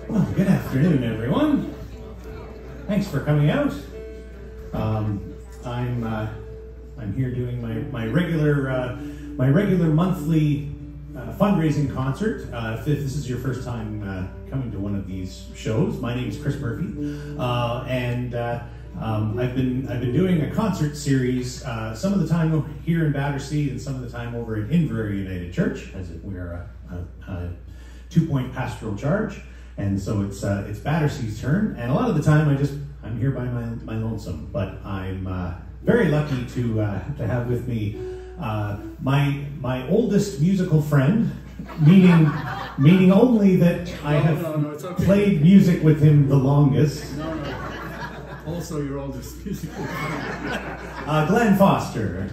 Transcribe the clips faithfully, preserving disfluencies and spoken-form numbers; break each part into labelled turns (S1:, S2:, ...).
S1: Well, good afternoon, everyone. Thanks for coming out. Um, I'm uh, I'm here doing my my regular uh, my regular monthly uh, fundraising concert. Uh, if this is your first time uh, coming to one of these shows, my name is Chris Murphy, uh, and uh, um, I've been I've been doing a concert series. Uh, some of the time here in Battersea, and some of the time over at Battersea United Church, as it, we're a, a, a two-point pastoral charge. And so it's uh, it's Battersea's turn, and a lot of the time I just I'm here by my my lonesome. But I'm uh, very lucky to uh, to have with me uh, my my oldest musical friend, meaning meaning only that I have
S2: no, no, it's okay.
S1: played music with him the longest.
S2: No, no. Also, your oldest musical friend.
S1: uh, Glenn Foster.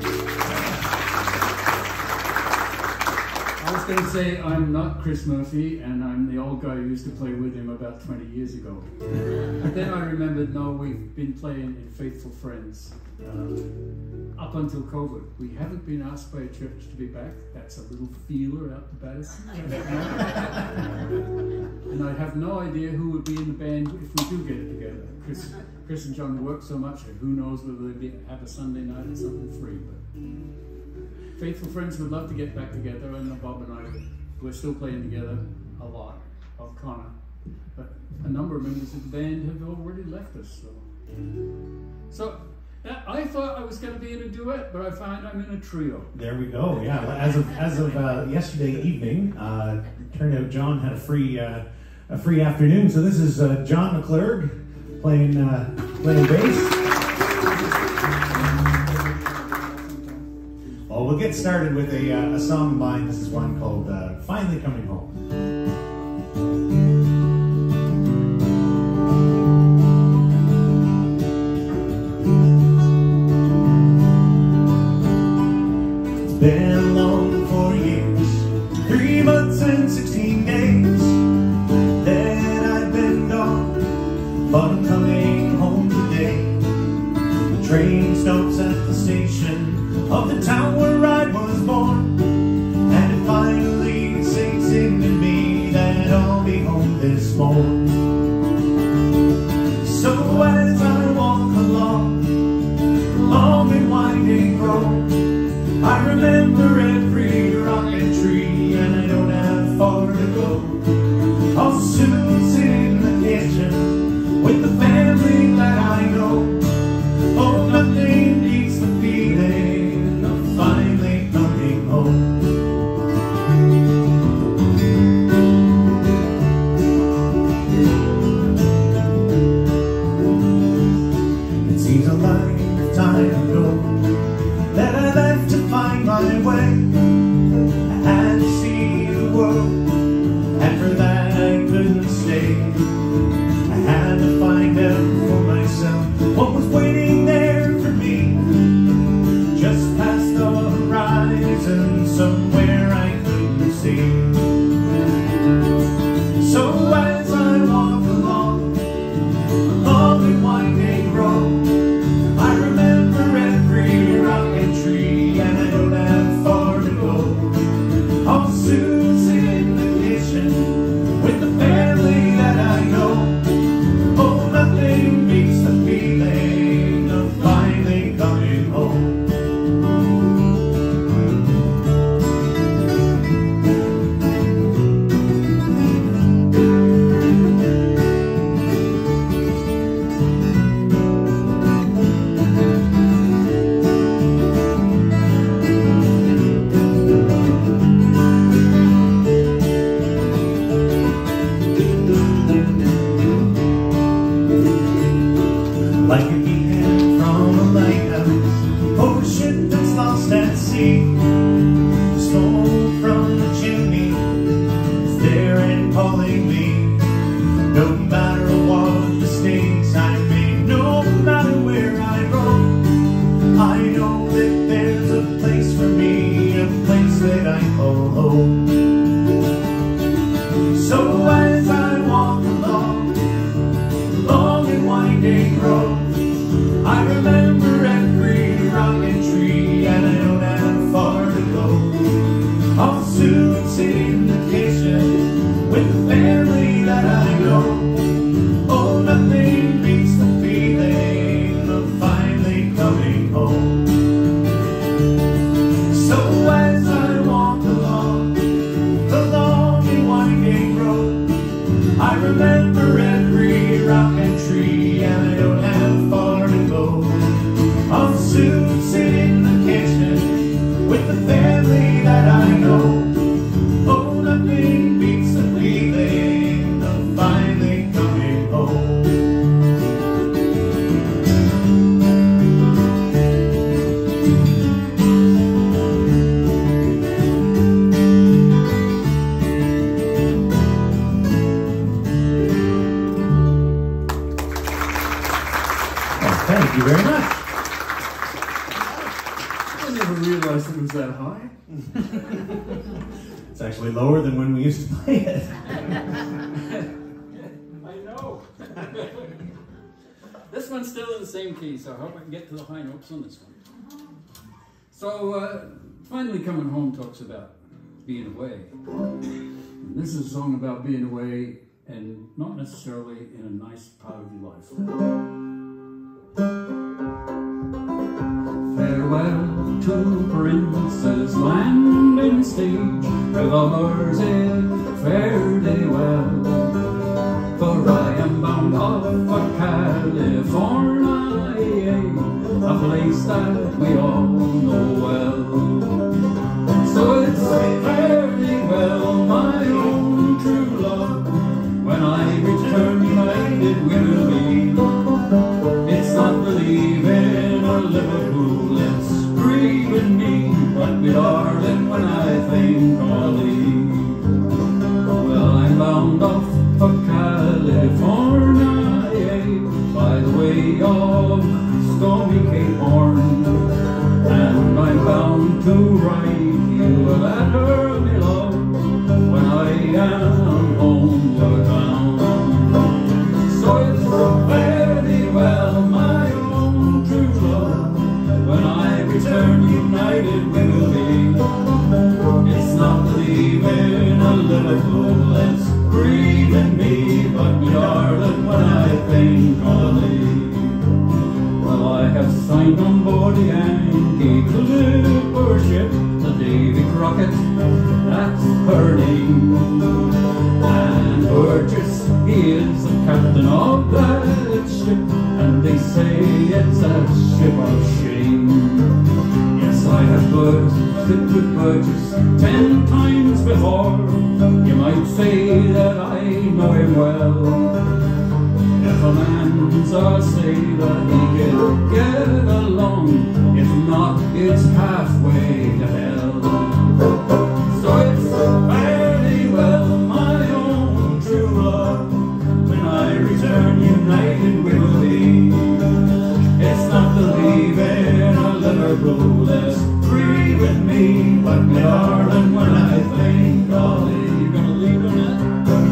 S2: I was going to say I'm not Chris Murphy, and I'm the old guy who used to play with him about twenty years ago. But then I remembered, no, we've been playing in Faithful Friends um, up until COVID. We haven't been asked by a church to be back. That's a little feeler out to Battersea. And I have no idea who would be in the band if we do get it together. Chris, Chris and John work so much, who knows whether they have a Sunday night or something free. But Faithful Friends would love to get back together, and Bob and I, we're still playing together a lot, Bob Connor. But a number of members of the band have already left us. So, so I thought I was going to be in a duet, but I find I'm in a trio.
S1: There we go. Yeah, as of as of uh, yesterday evening, uh, turned out John had a free uh, a free afternoon. So this is uh, John McLurg playing uh, playing bass. Well, we'll get started with a, uh, a song of mine. This is one called uh, Finally Coming Home. It's been long four years, three months and sixteen days that I've been gone, but I'm coming home today. The train stops at the station of the town where I was born, and it finally sinks into me that I'll be home this morn. So as I walk along, along and winding road, I remember every rock and tree, and I don't have far to go. I'll soon sit in the kitchen with the family that I know. Oh, nothing beats the feeling of finally coming home. It seems a lifetime ago that I left to find my way. I had to see the world, and for that I couldn't stay. I had to find out for myself what was waiting there for me, just past the horizon, somewhere I couldn't see. So as I walk along, along and winding road, I remember every rock and tree, and I don't have far to go. I'll soon sit in the kitchen with the family that I know. Oh, nothing beats the feeling of finally coming home. actually lower than when we used to play it.
S2: I know. This one's still in the same key, so I hope I can get to the high notes on this one. So, uh, finally coming home talks about being away. And this is a song about being away, and not necessarily in a nice part of your life. Farewell to Prince's Landing Stage, with all it fare thee well. For I am bound off for California, a place that we all know well. So it's fare thee well, my own true love. When I return united we'll be. It's not believing or Liverpool, it's grieving me, but me darling, when I think I'll leave. Well, I'm bound off for California, by the way of stormy Cape Horn, and I'm bound to write you a letter, me love, when I am homeward bound. So it's fare thee well, my own true love, when I return united we will be. It's not leaving a Liverpool, it's grieving me, but me darling, when I think I'll leave. Well, I have signed on board the Yankee Clipper ship, the Davy Crockett, that's her name. And Burgess, he is the captain of that ship, and they say it's a ship of shame. Yes, I have birds fit with Burgess ten times before. You might say that I know him well. If a man's a sailor, he can get along. If not, it's halfway to hell. So it's fare thee well, my own true love. When I return united we will be. It's not the leaving or Liverpool that's grieving me, but me darling, when I think I'll leave. You gonna leave on that?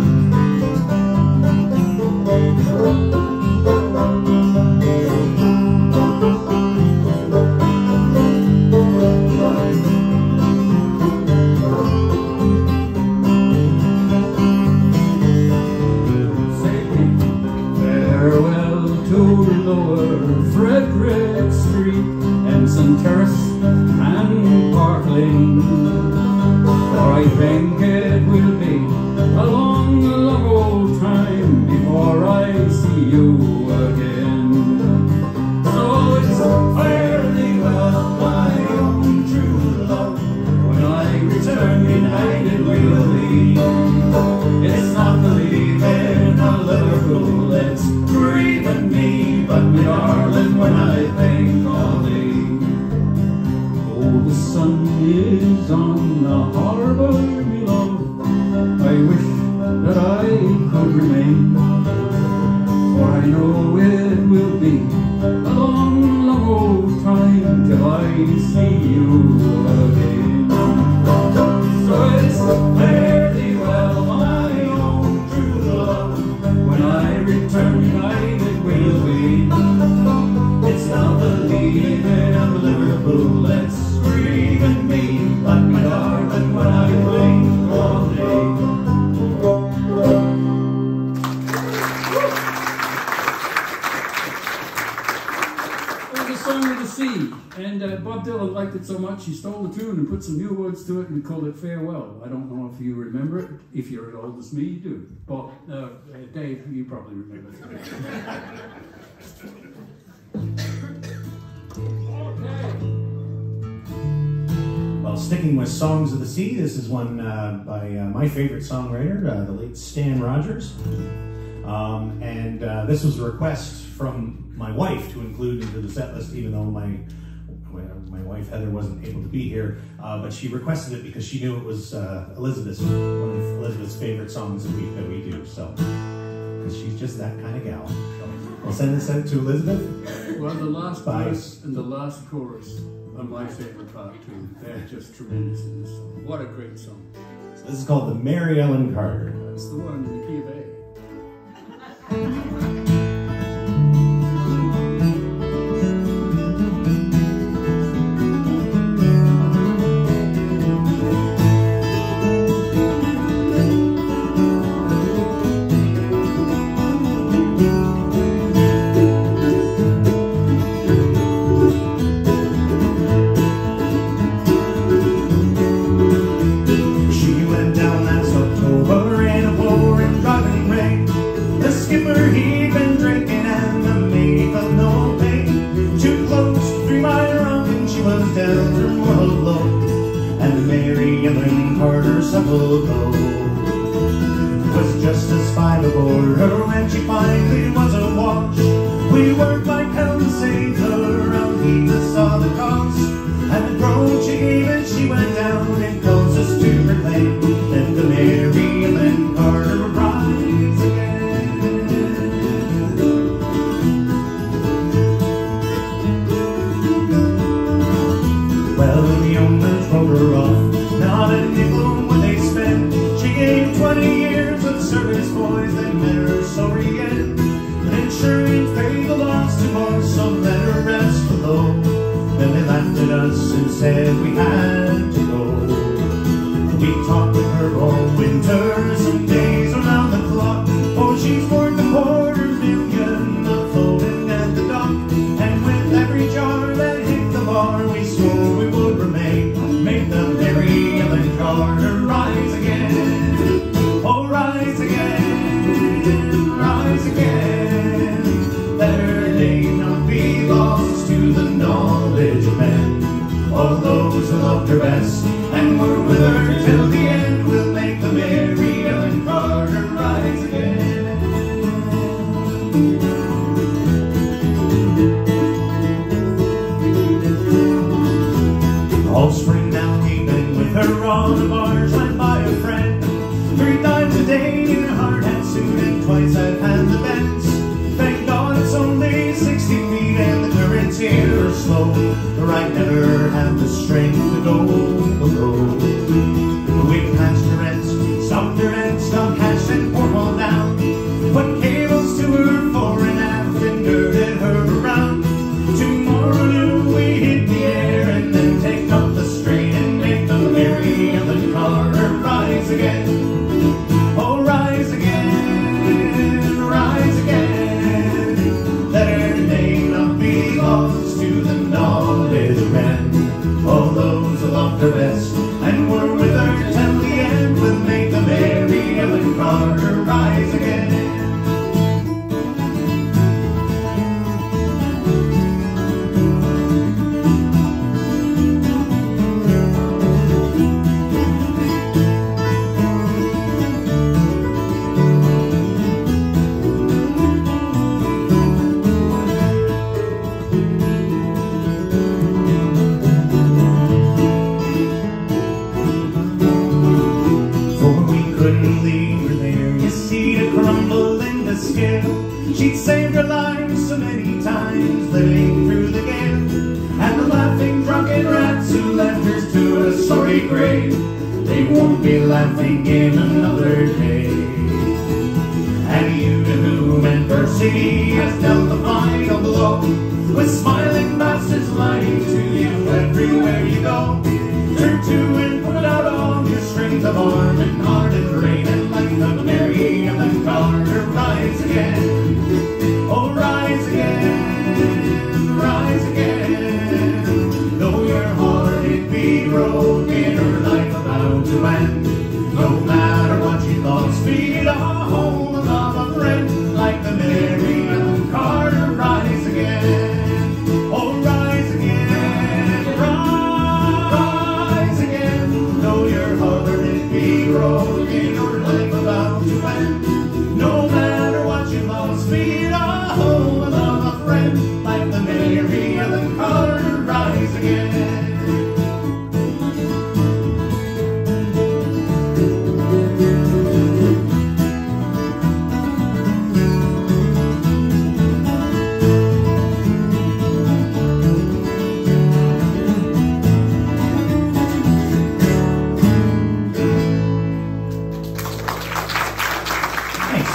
S2: Farewell to Lower Frederick Street, Ensign Terrace and Park Lane, for I think it will be a long, long old time before I see you again. So it's fare thee well, my own true love, when I return united we will be. It's not the leaving of Liverpool, it's grieving me, but me darling, when I think I'll leave. Oh, the sun is on the harbour, me love, I wish that I could remain, for I know it will be a long, long old time till I see you again. So it's fare thee well, my own true love, when I return united we'll be. It's not the leaving of Liverpool that's grieving me, but my darling, when I think all day. It was a song of the sea, and uh, Bob Dylan liked it so much he stole the tune and put some new words to it and called it Farewell. I don't know if you remember it. If you're as old as me, you do. Bob, uh, uh, Dave, you probably remember it.
S1: Well, sticking with Songs of the Sea, this is one uh, by uh, my favorite songwriter, uh, the late Stan Rogers. Um, and uh, this was a request from my wife to include into the set list, even though my my wife Heather wasn't able to be here, uh, but she requested it because she knew it was uh, Elizabeth's, one of Elizabeth's favorite songs that we, that we do, so, because she's just that kind of gal. So I'll send this out to Elizabeth.
S2: Well, the last
S1: Bye.
S2: verse and the last chorus are my favorite part too. They're just tremendous in this song. What a great song.
S1: This is called the Mary Ellen Carter.
S2: That's the one in the key of A.
S1: Was just as five aboard her when she finally was awash. We worked like hell to save her, out heedless saw the cost. And the groan she gave as she went down and closest to her lane. Let the Mary Ellen Carter rise again. Well, the owners wrote her off, not a nickel would they spend. She gave twenty years of service, boys, they met her sorry again. But insurance paid the loss to us, so let her rest below. Then they laughed at us and said we had to go. We talked with her all winter, some days around the clock. Oh, she's worth a quarter million, a floating at the dock. And with every jar that hit the bar, we swore we would remain. Make the Mary Ellen Carter rise again. Oh, rise again, rise again. Let her name not be lost to the knowledge of men. All those who loved her best and were with her till the end will make the Mary Ellen Carter rise again. All spring now he'd been with her on a barge led by a friend. Three times a day in her hard hat suit and twice I've had the bends. Thank God it's only sixty feet and the currents here are slow, or I'd never have the strength to go below. We patched her ends, stopped her ends, stopped hatch and porthole down. Put cables to her fore and aft and girded her around. Tomorrow noon we hit the air and then take up the strain and make the Mary Ellen Carter rise again. Oh, rise again, rise again. Let her name not be lost to the knowledge of men. All those who loved her best and were with her till the end will make the Mary Ellen Carter rise again. She'd saved her life so many times living through the gale. And the laughing drunken rats who left her to a sorry grave, they won't be laughing in another day. And you to whom adversity has dealt the final blow, with smiling bastards lying to you everywhere you go, turn to and put out all your strength of arm and heart and brain, and like the Mary Ellen Carter rise again. Oh, rise again, rise again. Though your heart it be broken, her life about to end, no matter what you lost, be it a home, a love, a friend, like the Mary Ellen Carter rise again. Oh, rise again, rise again. Though your heart it be broken, her life about to end, no matter what you lost, be it a home, a love, a friend, like the Mary Ellen Carter rise again.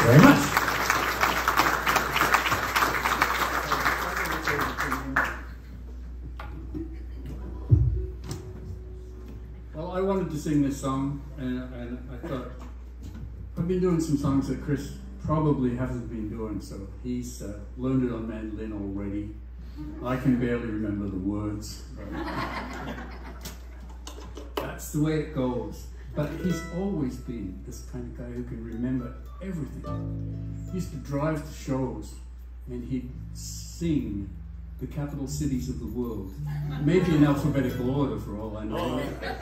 S1: very much.
S2: Well, I wanted to sing this song, and, and I thought, I've been doing some songs that Chris probably hasn't been doing, so he's uh, learned it on mandolin already. I can barely remember the words. But that's the way it goes. But he's always been this kind of guy who can remember everything. He used to drive to shows and he'd sing the capital cities of the world. Maybe in alphabetical order for all I know.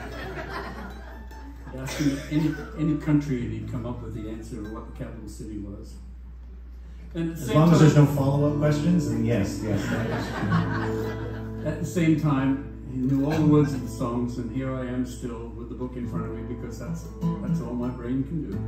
S2: I'd ask him any, any country and he'd come up with the answer of what the capital city was. And at the
S1: As
S2: same
S1: long
S2: time,
S1: as there's no follow-up questions, then yes, yes. That is.
S2: At the same time, he knew all the words of the songs, and here I am still with the book in front of me because that's that's all my brain can do.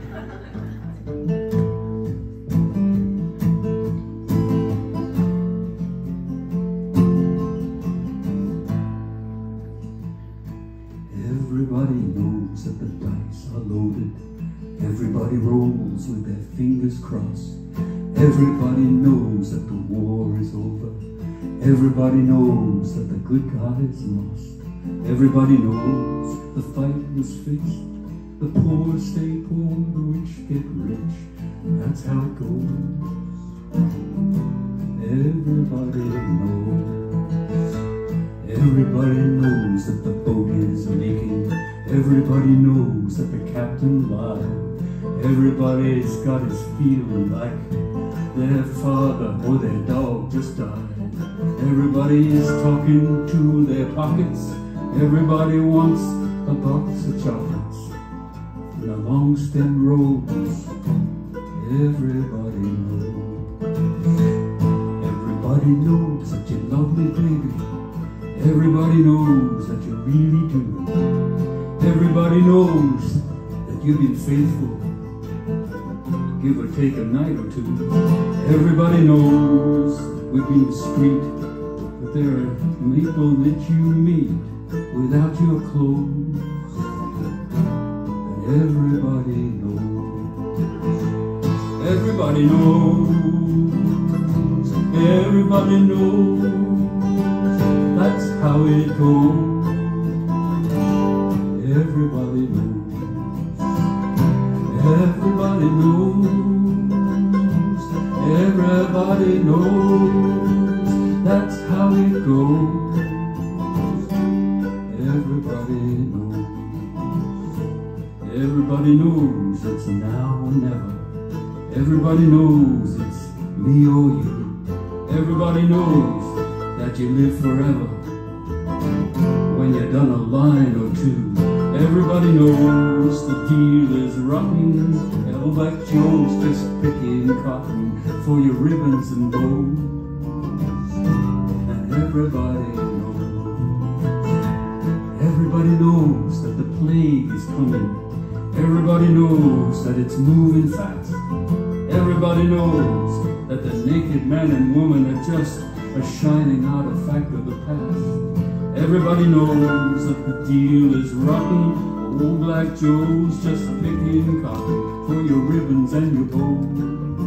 S3: Everybody knows that the dice are loaded. Everybody rolls with their fingers crossed. Everybody knows that the war is over. Everybody knows that the good guy is lost. Everybody knows the fight was fixed. The poor stay poor, the rich get rich. That's how it goes. Everybody knows. Everybody knows that the boat is leaking. Everybody knows that the captain lied. Everybody's got his feeling like their father or their dog just died. Everybody is talking to their pockets. Everybody wants a box of chocolates and a long stem rose. Everybody knows. Everybody knows that you love me, baby. Everybody knows that you really do. Everybody knows that you've been faithful, give or take a night or two. Everybody knows we've been discreet, but there are people that you meet without your clothes. And everybody knows. Everybody knows. Everybody knows. That's how it goes. Everybody knows. Everybody knows. Everybody knows. That's how it goes. Everybody knows. Everybody knows it's now or never. Everybody knows it's me or you. Everybody knows that you live forever when you've done a line or two. Everybody knows the deal is rotten. Hell like Joe's just picking cotton for your ribbons and bows. And everybody knows. Everybody knows that the plague is coming. Everybody knows that it's moving fast. Everybody knows that the naked man and woman are just a shining artifact of the past. Everybody knows that the deal is rotten. Old Black Joe's just picking cotton for your ribbons and your bows.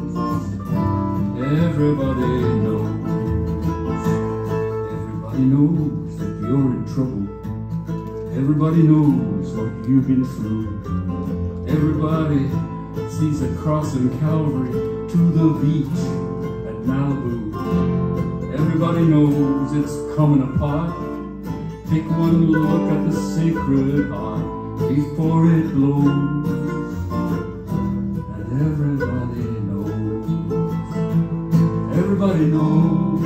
S3: Everybody knows. Everybody knows that you're in trouble. Everybody knows what you've been through. Everybody sees a cross in Calvary to the beach at Malibu. Everybody knows it's coming apart. Take one look at the sacred heart before it blows. And everybody knows. Everybody knows.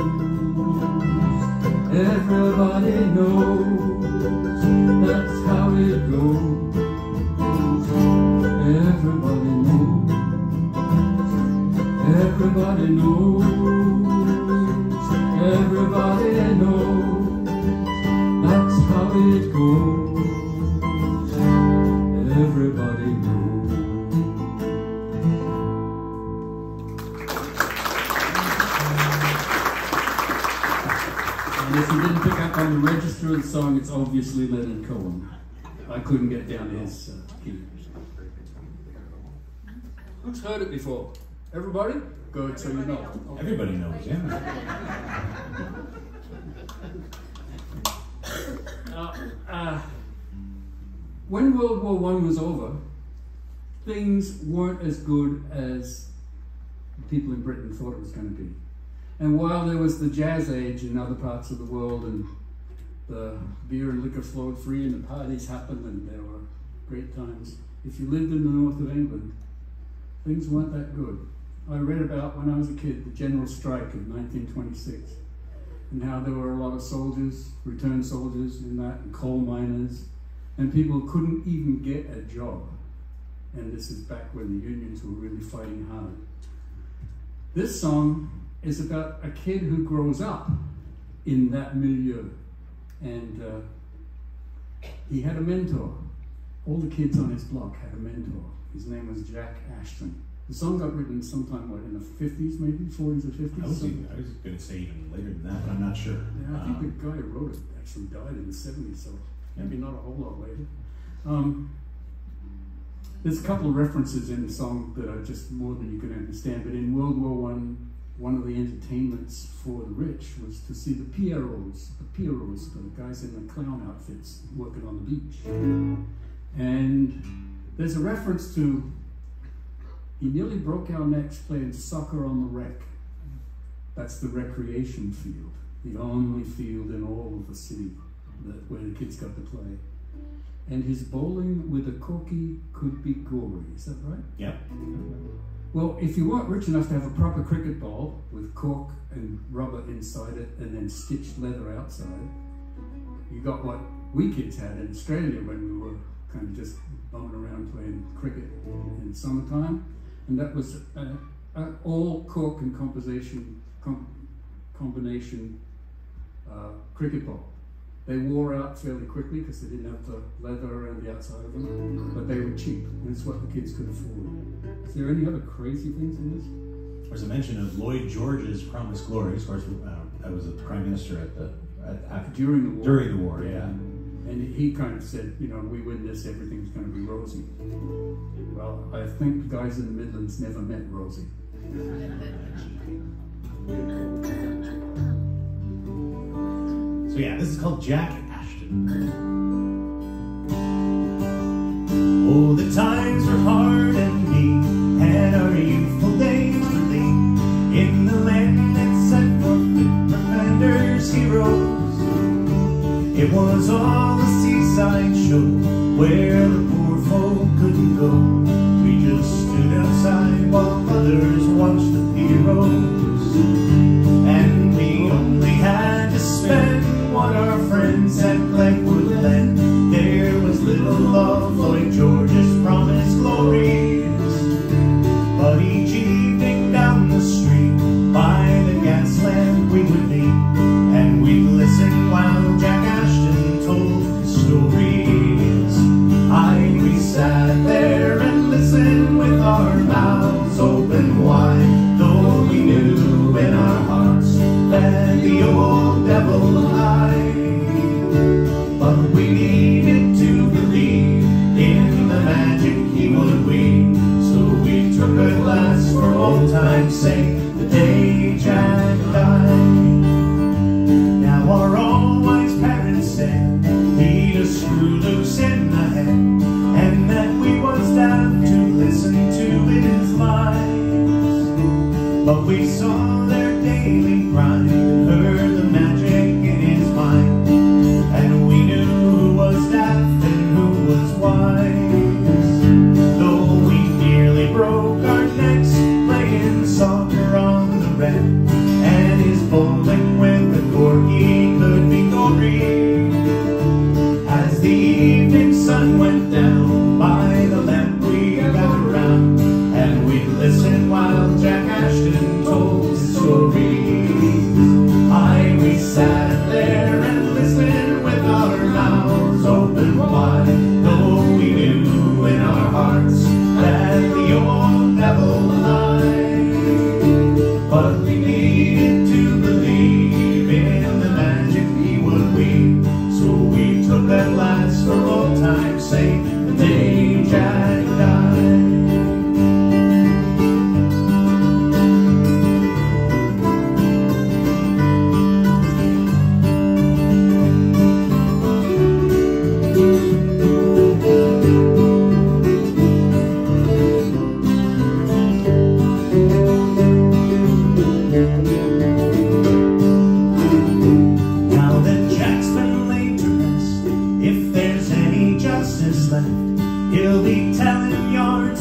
S3: Everybody knows. That's how it goes. Everybody knows. Everybody knows. Everybody knows. That's how it goes. Everybody knows.
S2: And if you didn't pick up on the register of the song, it's obviously Leonard Cohen. I couldn't get down to his uh, key. Who's heard it before? Everybody? Good, so you know. Okay.
S1: Everybody knows, yeah.
S2: uh, uh, when World War One was over, things weren't as good as people in Britain thought it was going to be. And while there was the jazz age in other parts of the world, and the beer and liquor flowed free, and the parties happened, and there were great times, if you lived in the north of England, things weren't that good. I read about, when I was a kid, the general strike of nineteen twenty-six, and how there were a lot of soldiers, returned soldiers in that, and coal miners, and people couldn't even get a job. And this is back when the unions were really fighting hard. This song is about a kid who grows up in that milieu, and uh, he had a mentor. All the kids on his block had a mentor. His name was Jack Ashton. The song got written sometime, what, in the fifties maybe, forties or fifties?
S1: I was, even, I was going to say even later than that, but I'm not sure.
S2: Yeah, I think
S1: um,
S2: the guy who wrote it actually died in the seventies, so maybe not a whole lot later. Um, there's a couple of references in the song that are just more than you can understand, but in World War One, one of the entertainments for the rich was to see the Pierrots, the Pierrots, the guys in the clown outfits working on the beach. And there's a reference to, he nearly broke our necks playing soccer on the rec. That's the recreation field, the only field in all of the city that, where the kids got to play. And his bowling with a corky could be gory, is that right?
S1: Yeah.
S2: Well, if you weren't rich enough to have a proper cricket ball with cork and rubber inside it and then stitched leather outside, you got what we kids had in Australia when we were kind of just bumming around playing cricket in the summertime. And that was an all cork and composition, com combination uh, cricket ball. They wore out fairly quickly because they didn't have the leather around the outside of them, but they were cheap, and it's what the kids could afford. Is there any other crazy things in this?
S1: There's a mention of Lloyd George's Promised Glories. Of course, uh, I was the Prime Minister at the at, at,
S2: during the war.
S1: During the war, yeah.
S2: And he kind of said, you know, we win this, everything's going to be rosy. Well, I think the guys in the Midlands never met Rosie.
S1: So yeah, this is called Jack Ashton. Oh, the times were hard and bleak, and our youthful days were bleak, in the land that sent forth fit for Flanders heroes. It was all a seaside show, where the poor folk couldn't go. We just stood outside while others watched the heroes, and we only had to spend what our friends at Glen would lend. There was little of Lloyd George's Promised Glories, but each evening down the street by the gas lamp we would meet, and we'd listen while Jack Ashton told his stories. Aye, we sat there and listened with our mouths open wide, though we knew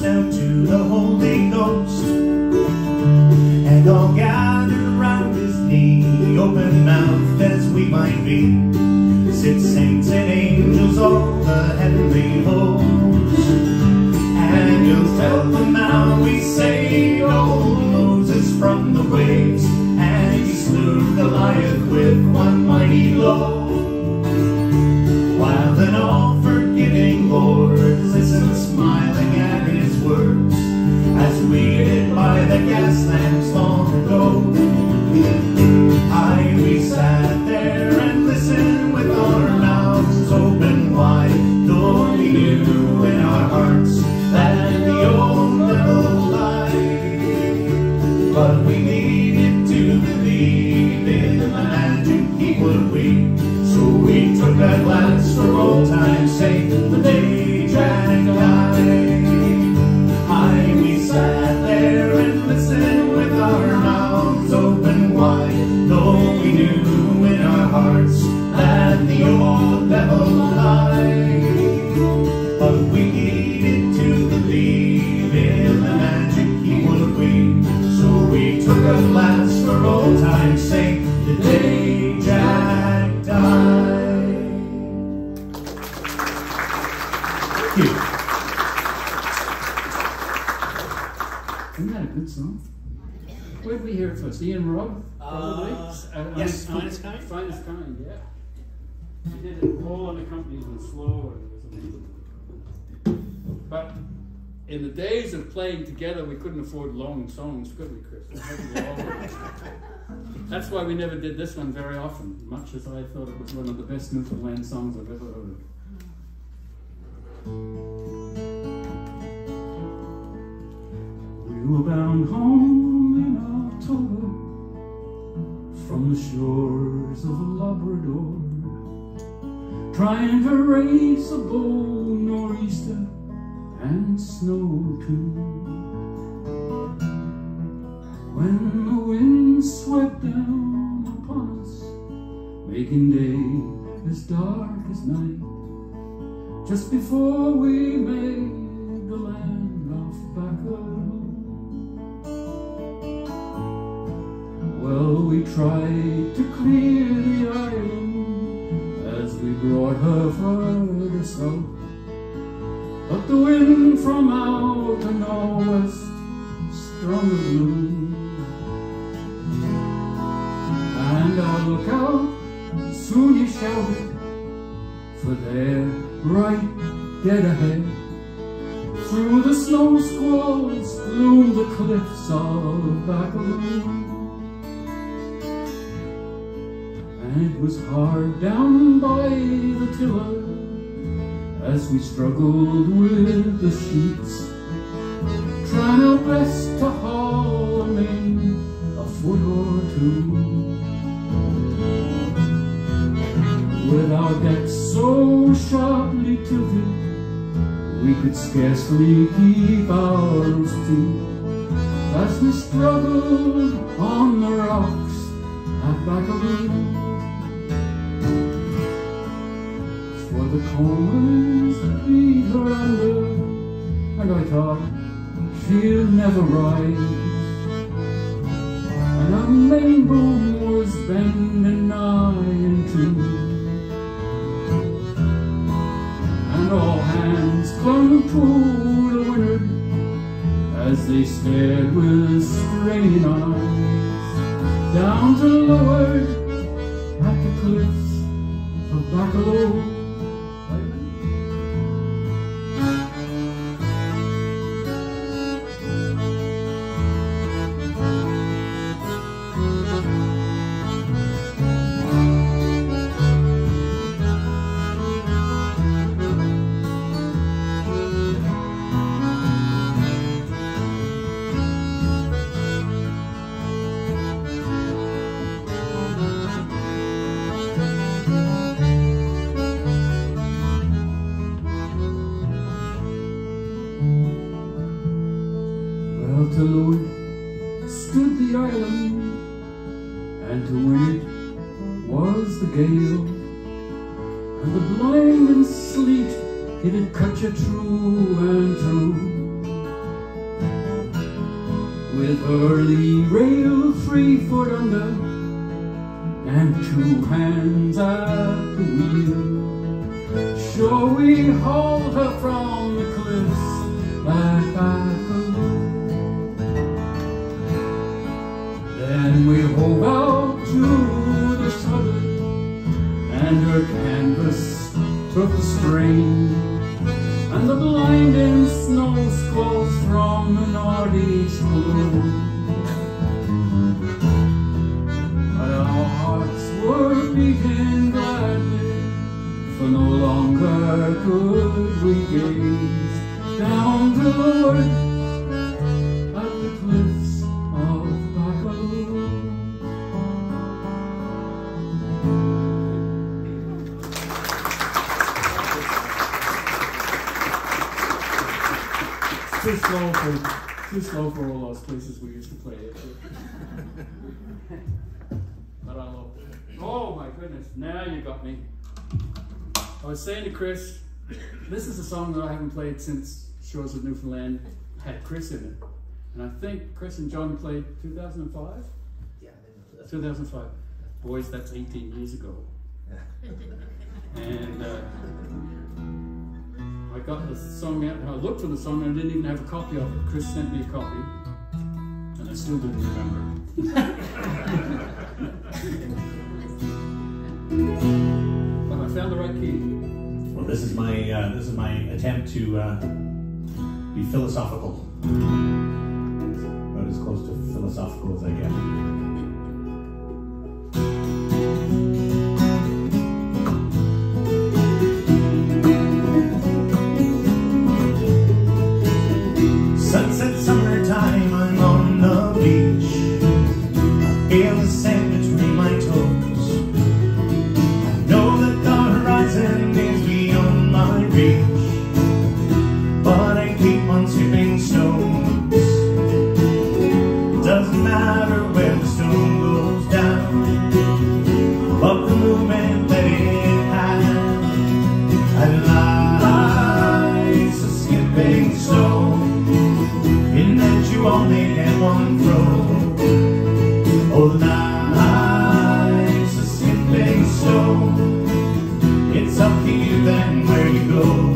S1: cast out to the Holy Ghost, and all gathered around his knee, open-mouthed as we might be, sit saints and angels, all the heavenly hosts. And you'll tell them how we saved old Moses from the waves, and he slew Goliath with one mighty blow. While an all-forgiving Lord listened smiling at his words, as we did by the gas lamps long ago. Aye, we sat there and listened with our mouths open wide, though we knew in our hearts that the old devil lied. But we needed to believe in the magic he would weave, so we took a glass for old time's sake, the day Jack died. Aye, we sat there and listened with our mouths open wide, though we knew in our hearts that the old devil lied. But we needed to believe in the magic he would weave, so we took a glass for old time's sake, the day Jack died. Thank you.
S2: Isn't that a good song? Where did we hear it first? Ian Robb? Probably?
S1: Uh, yes, Finest Kind.
S2: Finest Kind, yeah. He did it all unaccompanied and slow, and it was amazing. But in the days of playing together, we couldn't afford long songs, could we, Chris? We had to go all That's why we never did this one very often, much as I thought it was one of the best Newfoundland songs I've ever heard. We were bound home in October from the shores of Labrador, trying to race a bold nor'easter and snow too. When the wind swept down upon us, making day as dark as night, just before we made the land of Battersea. Well, we tried to clear the island as we brought her further south, but the wind from out the northwest strung a blue, and our lookout soon he shouted, for there, right dead ahead, through the snow squalls loomed the cliffs of Battersea. And it was hard down by the tiller as we struggled with the sheets, trying our best to haul them in a foot or two. With our decks so sharply tilted, we could scarcely keep our feet as we struggled on the rocks at Battersea. For the combers beat her under, and I thought she'll never rise, and our main boom was bending nigh in two, and all hands clung to the windward as they stared with straining eyes down to leeward at the cliffs of Battersea. To leeward stood the island, and to windward was the gale, and the blinding sleet it had cut you true and true.
S3: with early rail three foot under and two hands at the wheel. Sure, we hauled her from the cliffs like Bacaloo. Then we hove out to the southern, and her canvas took the strain, and the blinding snow squalls from the northeast blew. But our hearts were beating gladly, for no longer could we gaze down to the wood at the cliffs of Bacaloo.
S2: Too slow for too slow for all those places we used to play it. But I love it. Oh my goodness! Now you got me. I was saying to Chris, this is a song that I haven't played since Shores of Newfoundland had Chris in it, and I think Chris and John played two thousand five.
S4: Yeah,
S2: two thousand five. Boys, that's eighteen years ago. And. Uh, I got the song out and I looked for the song and I didn't even have a copy of it. Chris sent me a copy and I still didn't remember. But I found the right key.
S1: Well, this is my uh, this is my attempt to uh, be philosophical, about as close to philosophical as I get. Sunset, summertime, I'm on the beach. Feel the sand between my toes. I know that the horizon is beyond my reach, but I keep on skipping stones. Doesn't matter where the stone goes down, but the movement that it has. I like a skipping stone, in that you only get one throw. Oh, life's a skipping stone. It's up to you then where you go.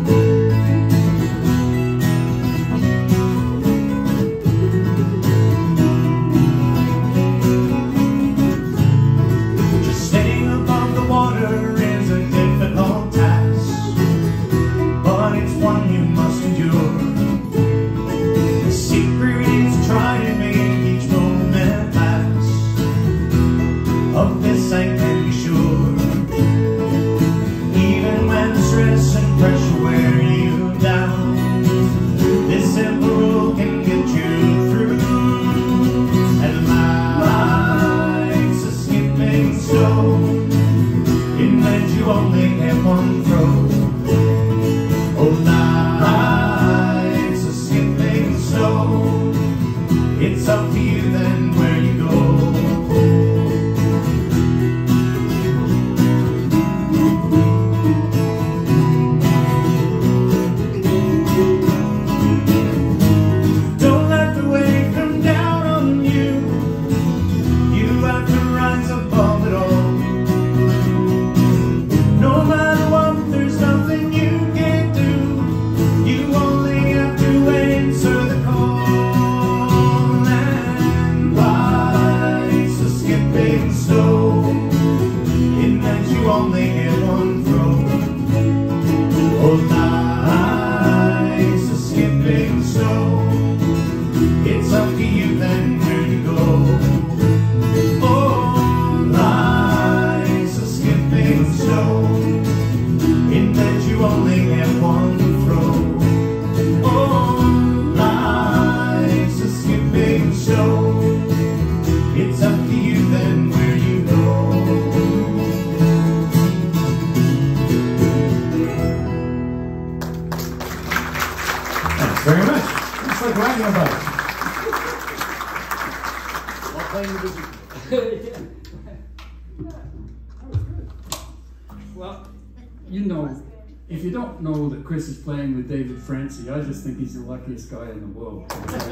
S1: Just staying above the water is a difficult task, but it's one you must endure. Secret is try to make each moment last. Of this I can be sure. Even when stress and pressure wear you down, this simple rule can get you through. And life's a skipping stone, in that you only get one throw. Oh, life's a skipping stone. It's up to you then where you go. Don't let the weight come down on you. You have to rise above it all. No matter what, there's nothing you can do. You only have to answer the call. And life's a skipping stone, in that you only get one throw. Oh, life's a skipping stone. It's up to you then where you go. Oh, life's a skipping stone, in that you only get one throw. Oh, life's a skipping stone. It's up to you then where you go. Thanks very much. It's like riding a bike.
S2: While playing the music. Yeah. That was good. Well, you know, if you don't know that Chris is playing with David Francie, I just think he's the luckiest guy in the world.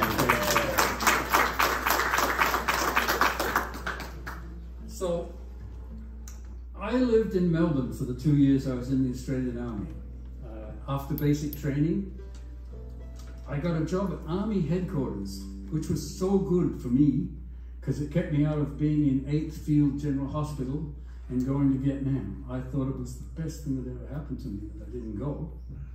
S2: So, I lived in Melbourne for the two years I was in the Australian Army. Uh, after basic training, I got a job at Army headquarters, which was so good for me because it kept me out of being in eighth Field General Hospital and going to Vietnam. I thought it was the best thing that ever happened to me that I didn't go.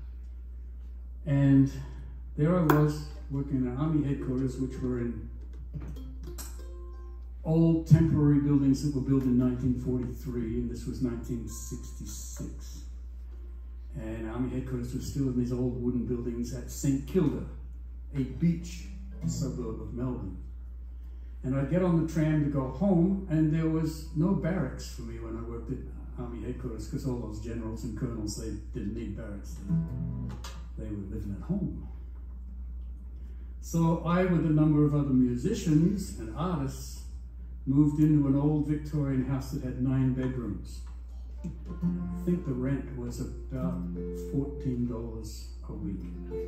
S2: And there I was working at Army headquarters, which were in old temporary buildings that were built in nineteen forty-three, and this was nineteen sixty-six. And Army headquarters were still in these old wooden buildings at Saint Kilda, a beach suburb of Melbourne. And I'd get on the tram to go home, and there was no barracks for me when I worked at Army headquarters, because all those generals and colonels, they didn't need barracks. They were living at home. So I, with a number of other musicians and artists, moved into an old Victorian house that had nine bedrooms. I think the rent was about fourteen dollars a week.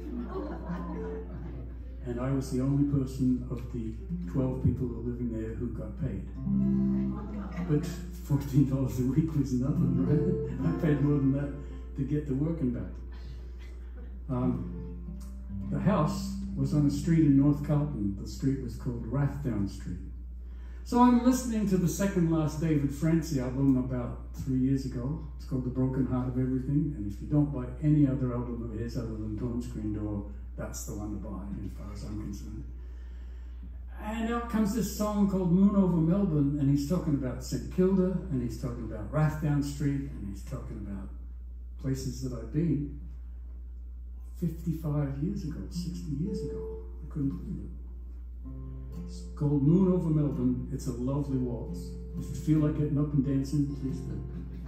S2: And I was the only person of the twelve people who were living there who got paid. But fourteen dollars a week was nothing, right? I paid more than that to get to work and back. Um, the house was on a street in North Carlton. The street was called Rathdown Street. So I'm listening to the second last David Francie album about three years ago. It's called The Broken Heart of Everything. And if you don't buy any other album of his other than Torn Screen Door, that's the one to buy, as far as I'm concerned. And out comes this song called Moon Over Melbourne, and he's talking about Saint Kilda, and he's talking about Rathdown Street, and he's talking about places that I've been fifty-five years ago, sixty years ago. I couldn't believe it. It's called Moon Over Melbourne. It's a lovely waltz. If you feel like getting up and dancing, please do.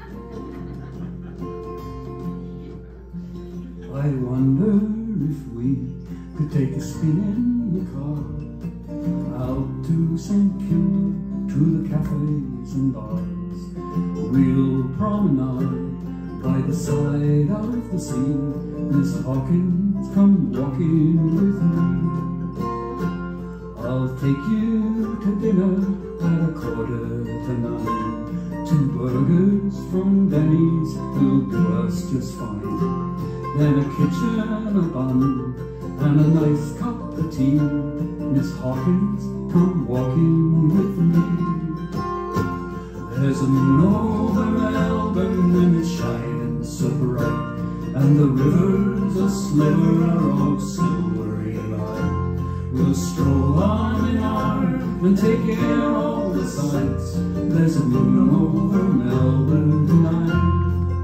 S2: I wonder if we could take a spin in the car out to Saint Kilda, to the cafes and bars. We'll promenade by the side of the sea. Miss Hawkins, come walking with me. I'll take you to dinner at a quarter to nine. Two burgers from Denny's will do us just fine. Then a kitchen, a bun, and a nice cup of tea. Miss Hawkins, come walking with me. There's a moon over Melbourne and it's shining so bright, and the river's a sliver of silvery light. We'll stroll arm in arm and take in all the sights. There's a moon over Melbourne tonight.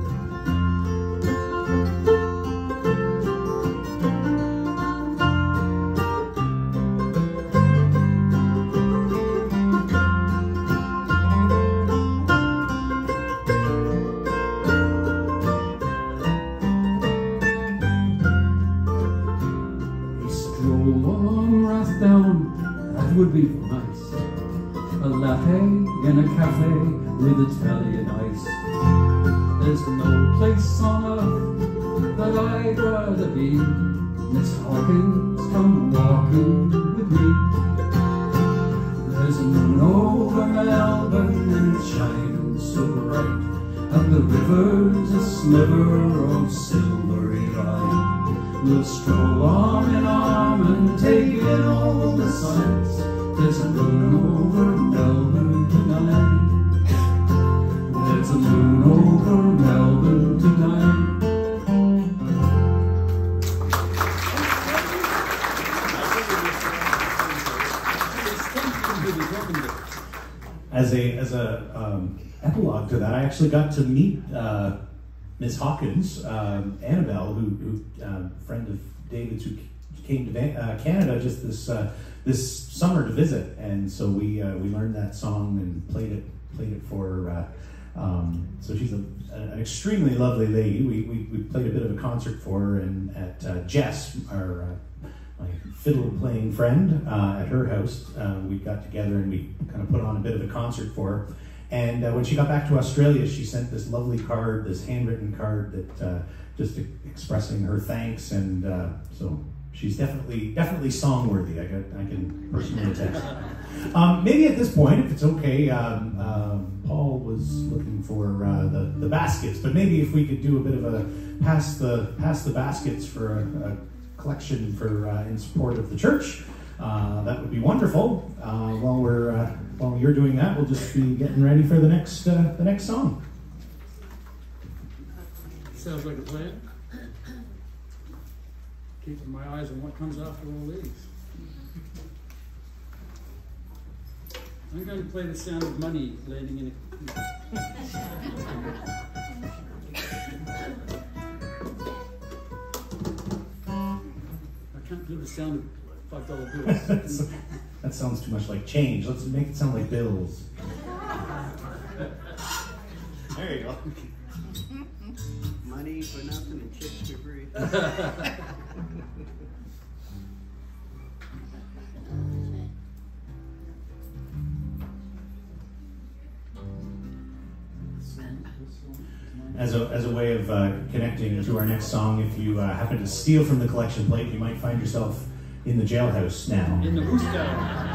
S2: Would be nice. A latte in a cafe with Italian ice. There's no place on earth that I'd rather be. Miss Hawkins, come walking with me. There's a moon over Melbourne and it's shining so bright, and the river's a sliver of silvery light. We'll stroll arm in arm and take in all the sights. There's a moon over Melbourne tonight. There's a moon over Melbourne tonight.
S1: As a as a um, epilogue to that, I actually got to meet uh, Miss Hawkins, um, Annabelle, who, who uh, friend of David's, who came to Van uh, Canada just this uh, this summer to visit, and so we uh, we learned that song and played it played it for her. Uh, um, so she's a, an extremely lovely lady. We, we we played a bit of a concert for her, and at uh, Jess, our uh, my fiddle playing friend, uh, at her house, uh, we got together and we kind of put on a bit of a concert for her. And uh, when she got back to Australia, she sent this lovely card, this handwritten card that uh, just expressing her thanks. And uh, so she's definitely definitely song-worthy. I, got, I can personally attest. Um, maybe at this point, if it's okay, um, uh, Paul was looking for uh, the, the baskets, but maybe if we could do a bit of a pass the pass the baskets for a, a collection for uh, in support of the church, uh, that would be wonderful. Uh, while we're uh, while you're doing that, we'll just be getting ready for the next uh, the next song.
S2: Sounds like a plan. Keeping my eyes on what comes after all these. I'm going to play the sound of money landing in a... I can't do the sound of five dollar bills.
S1: That sounds too much like change. Let's make it sound like bills. There you go.
S4: Money for nothing and chicks for free.
S1: As a, as a way of uh, connecting to our next song, if you uh, happen to steal from the collection plate, you might find yourself in the jailhouse now.
S2: In the Worcester.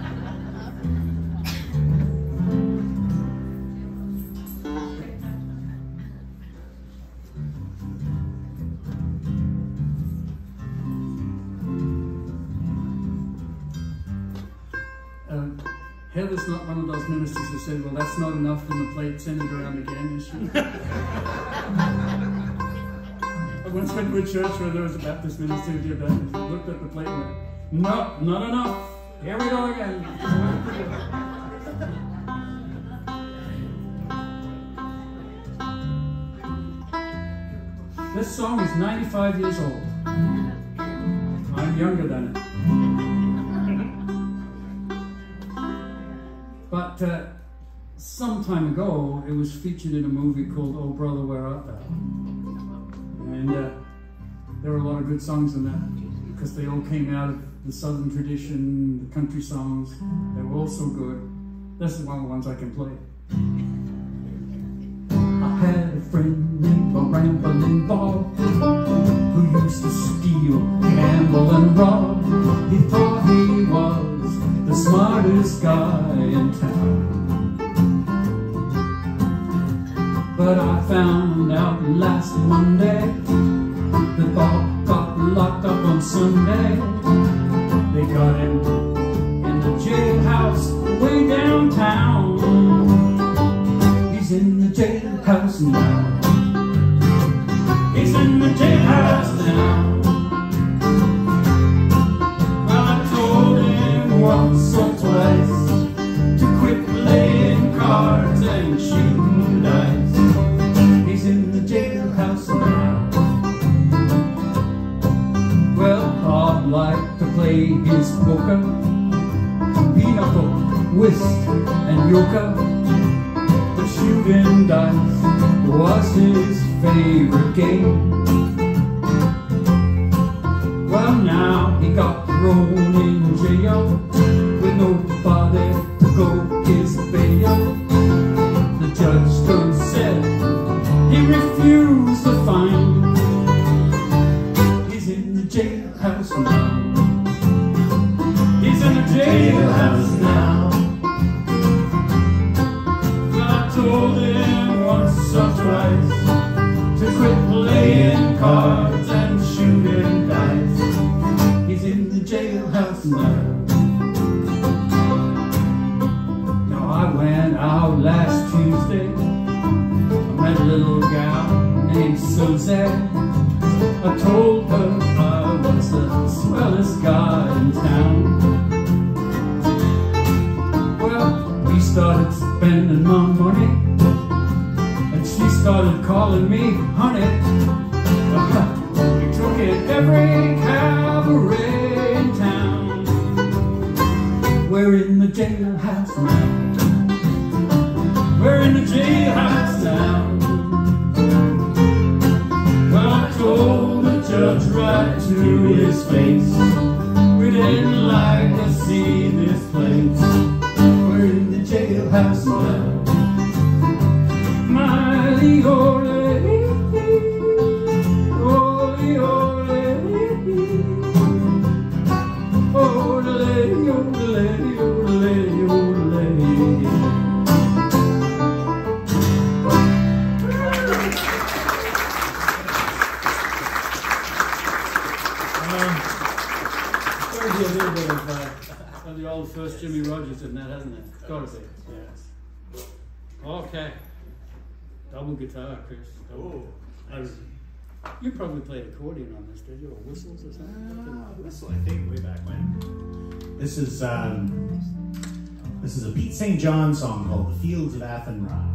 S2: Heather's not one of those ministers who said, well, that's not enough in the plate, send it around again, is she? I once went to a church where there was a Baptist minister who did that, and he looked at the plate and went, no, not enough, here we go again. This song is ninety-five years old. I'm younger than it. But uh, some time ago, it was featured in a movie called Oh Brother, Where Art Thou? And uh, there were a lot of good songs in that, because they all came out of the southern tradition, the country songs. They were all so good. This is one of the ones I can play. I had a friend named a rambling Bob, who used to steal, gamble and rob. He thought he was the smartest guy in town. But I found out last Monday that Bob got locked up on Sunday. They got him in the jailhouse way downtown. He's in the jailhouse now. He's in the jailhouse now. Once or twice to quit playing cards and shooting dice. He's in the jailhouse now. Well, Bob liked to play his poker, pinochle, whist, and euchre. But shooting dice was his favorite game. Well, now he got thrown in jail with nobody to go his bail. The judge turned said he refused the fine. He's in the jailhouse now. He's in the jailhouse now. Well, I told him once or twice to quit playing cards and shooting dice. He's in the jailhouse now. Now I went out last Tuesday. I met a little gal named Suzette. I told her I was the swellest guy in town. Well, we started spending my money, and she started calling me honey. We took it every cabaret in town. We're in the jailhouse now. We're in the jailhouse now. Well, I told the judge right to his face, we didn't like to see this place. We're in the jailhouse now. little bit of, uh, of the old first Jimmy Rogers in that, hasn't it? It's got to be. Yes. Okay. Double guitar, Chris. Double.
S1: Oh, nice.
S2: You probably played accordion on this, did you? Or whistles or something?
S1: Uh, whistle, I think, way back when. This is um, this is a Pete Saint John song called "The Fields of Athenry."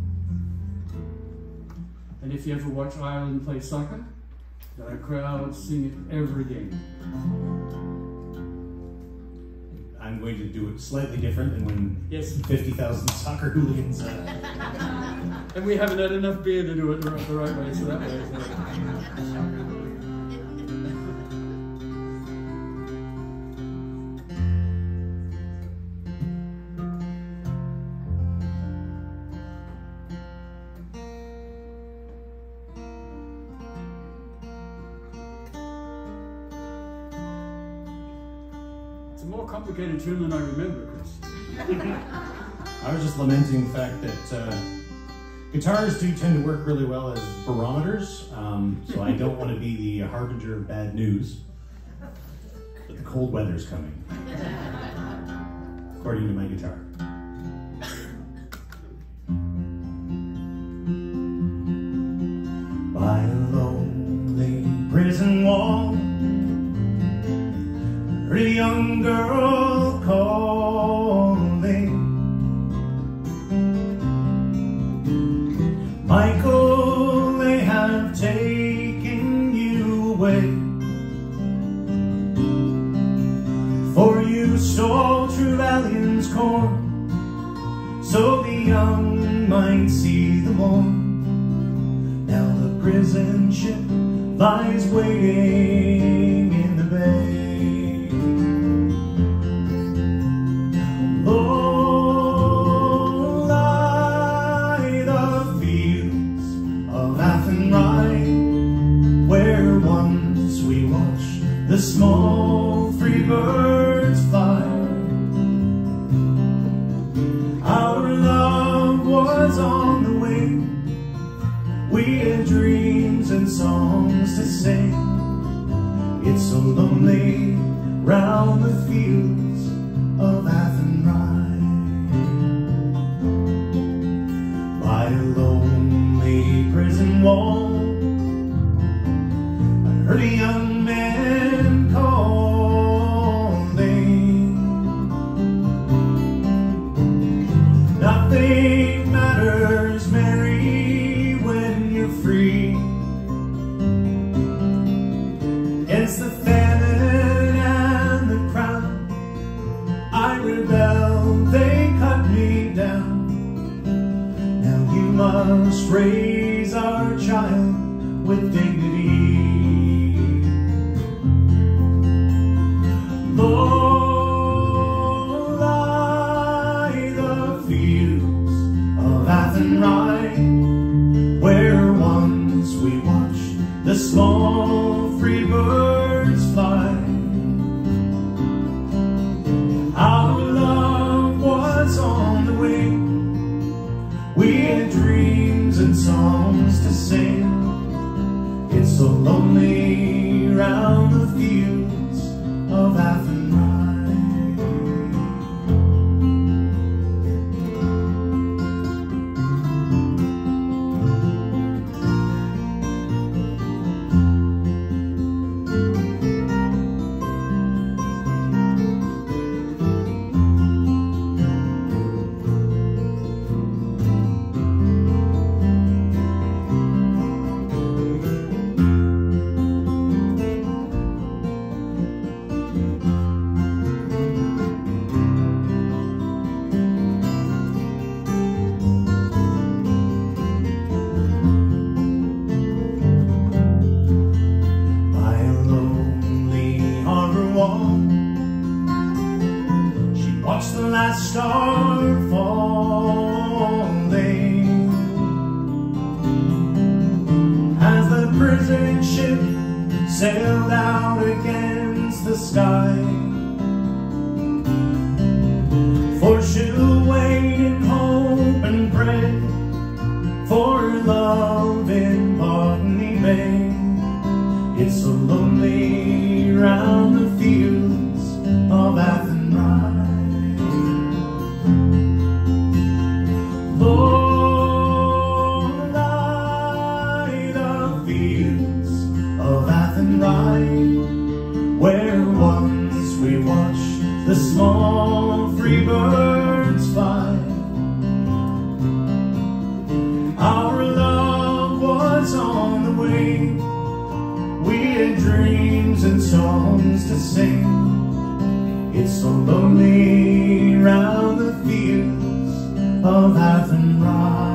S2: And if you ever watch Ireland play soccer, the crowd sing it every game.
S1: I'm going to do it slightly different than when
S2: Yes.
S1: fifty thousand soccer hooligans. Uh,
S2: And we haven't had enough beer to do it the right, the right way, so that way it's like... It's a more complicated tune than I remember, Chris.
S1: I was just lamenting the fact that uh, guitars do tend to work really well as barometers, um, so I don't want to be the harbinger of bad news, but the cold weather's coming, according to my guitar. By a lonely prison wall, I heard a young girl calling. Michael, they have taken you away, for you stole Trevelyan's corn, so the young might see the morn. Now the prison ship lies waiting in the bay. The small free birds fly. Our love was on the wing. We had dreams and songs to sing. It's so lonely round the fields of Athenry. By a lonely prison wall, I heard a young man calling. Nothing matters, Mary, when you're free. Against the famine and the crown, I rebelled, they cut me down. Now you must raise our child with dignity. Low lie the fields of Athenry, where once we watched the small free birds fly. Our love was on the wing. We had dreams and songs to sing. It's so lonely round the fields of Athenry. Star falling as the prison ship sailed out against the sky. For she'll wait in hope and pray for love in Botany Bay. It's so lonely round the fields the small free birds fly. Our love was on the wing, we had dreams and songs to sing. It's so lonely round the fields of Athen Rye.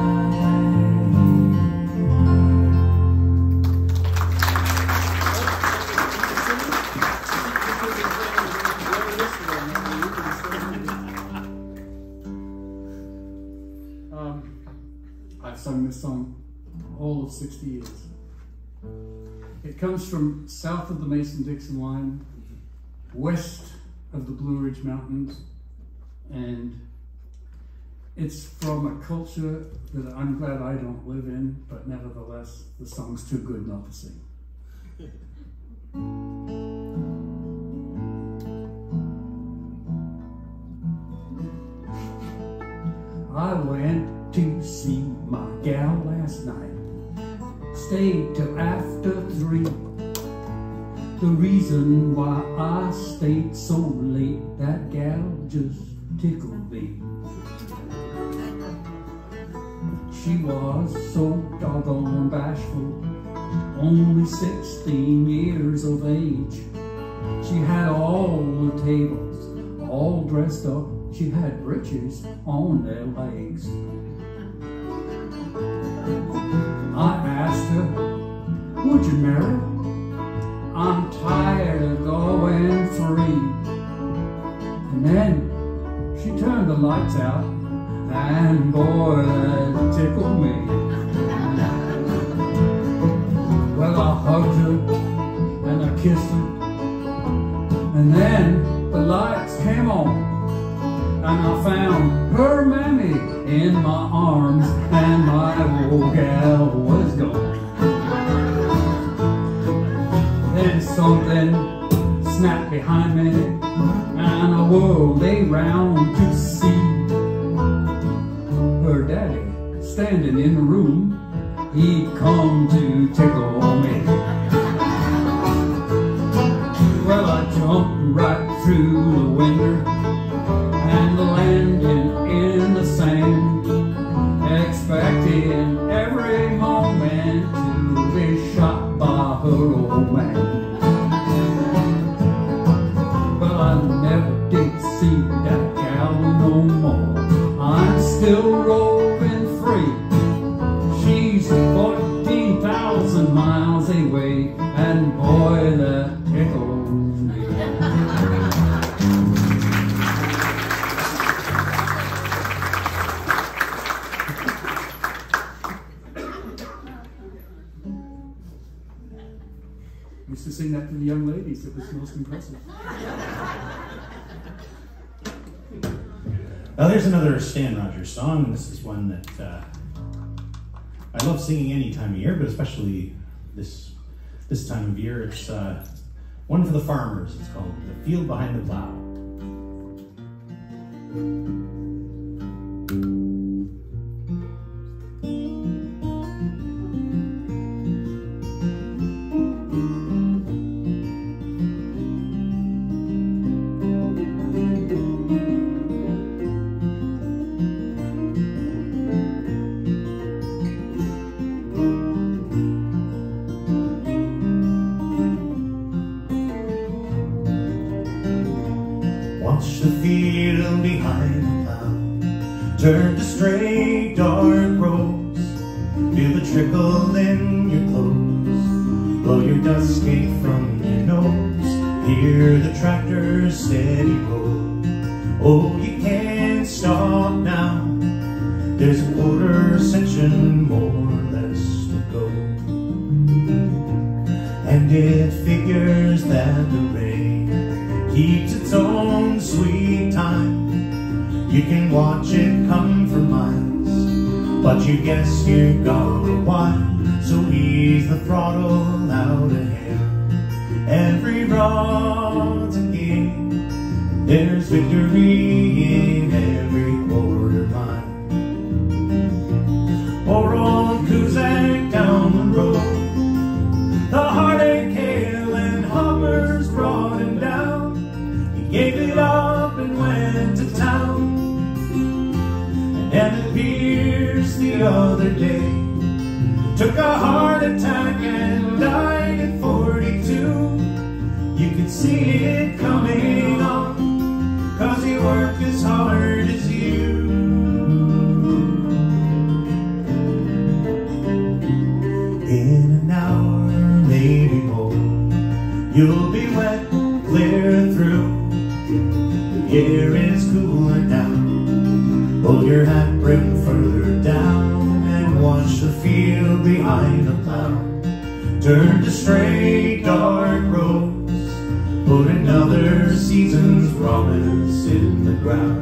S2: Um, I've sung this song all of sixty years. It comes from south of the Mason-Dixon line, west of the Blue Ridge Mountains, and it's from a culture that I'm glad I don't live in, but nevertheless, the song's too good not to sing. I went to see my gal last night, stayed till after three. The reason why I stayed so late, that gal just tickled me. She was so doggone bashful, only sixteen years of age. She had all the tables all dressed up, she had breeches on their legs. I asked her, would you marry? I'm tired of going free. And then she turned the lights out, and boy, that tickled me. Well, I hugged her and I kissed her, and then the lights came on, and I found her mammy in my arms, and my old gal was gone. Then something snapped behind me, and I whirled around to see her daddy standing in the room. He'd come to tickle me. Well, I jumped right through the window and landed in the sand, expecting every moment to be shot by her old man. Well, I never did see that gal no more. I'm still roving free. She's fourteen thousand miles away, and boy, that tickles me. Used to sing that to the young ladies. It was most impressive.
S1: Now there's another Stan Rogers song, and this is one that uh, I love singing any time of year, but especially this this time of year. It's uh, one for the farmers. It's called "The Field Behind the Plow." Watch the field behind the plow, turn to straight dark roads, feel the trickle in your clothes, blow your dust cake from your nose, hear the tractor's steady roll. Oh, you can't stop now, there's a quarter section more or less to go, and it figures that the rain keeps its own sweet time. You can watch it come for miles, but you guess you've got a while. So ease the throttle out ahead. Every rod's a game, there's victory in every quarter mile. Or on Kuzak down the road, the heartache hail and hoppers brought him down. He gave it up and went to town. And Emmett Pierce the other day took a heart attack and died at forty-two. You could see it coming on, 'cause he worked as hard as you. In an hour, maybe more, you'll be wet clear through. The air is cooler now. Pull your hat brim further down and watch the field behind the plow turn to straight dark roads. Put another season's promise in the ground.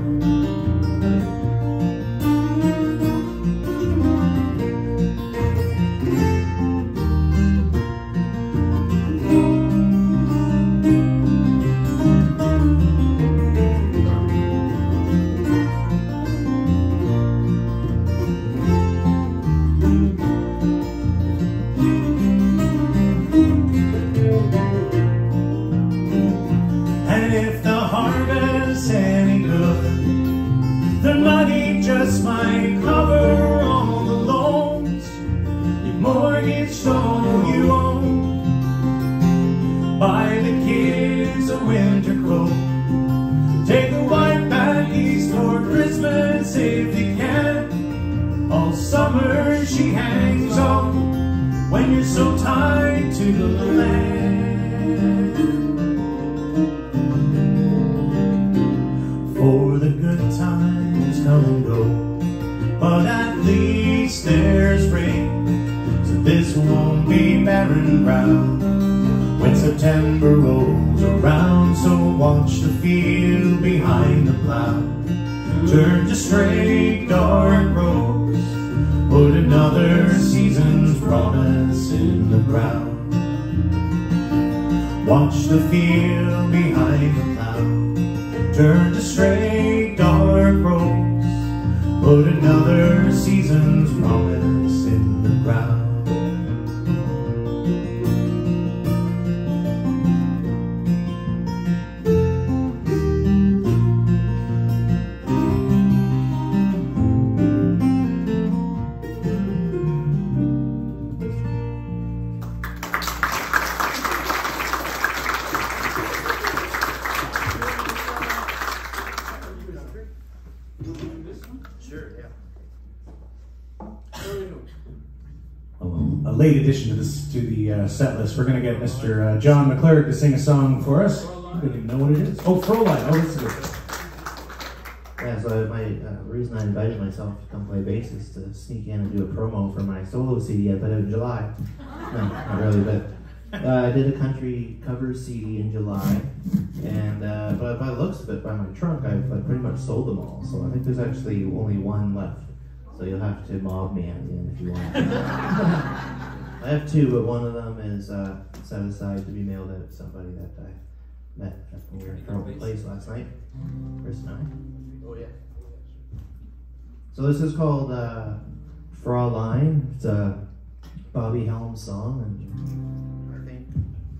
S1: September rolls around, so watch the field behind the plow turn to straight dark roads. Put another season's promise in the ground. Watch the field behind the plow turn to straight dark roads. Put another season's promise in the ground. Late addition to this to the uh, set list. We're going to get Mister Uh, John McLurg to sing a song for us. I don't even know what it is. Oh, Froline. Oh, that's good.
S5: Yeah, so my uh, reason I invited myself to come play bass is to sneak in and do a promo for my solo C D I put out in July. No, not really, but uh, I did a country cover C D in July, and uh, but by the looks of it, by my trunk, I've uh, pretty much sold them all. So I think there's actually only one left. So you'll have to mob me at the end if you want. I have two, but one of them is uh, set aside to be mailed out to somebody that I met at your current place last night, Chris and I. Oh yeah. So this is called uh, Fraulein. It's a Bobby Helms song, and I think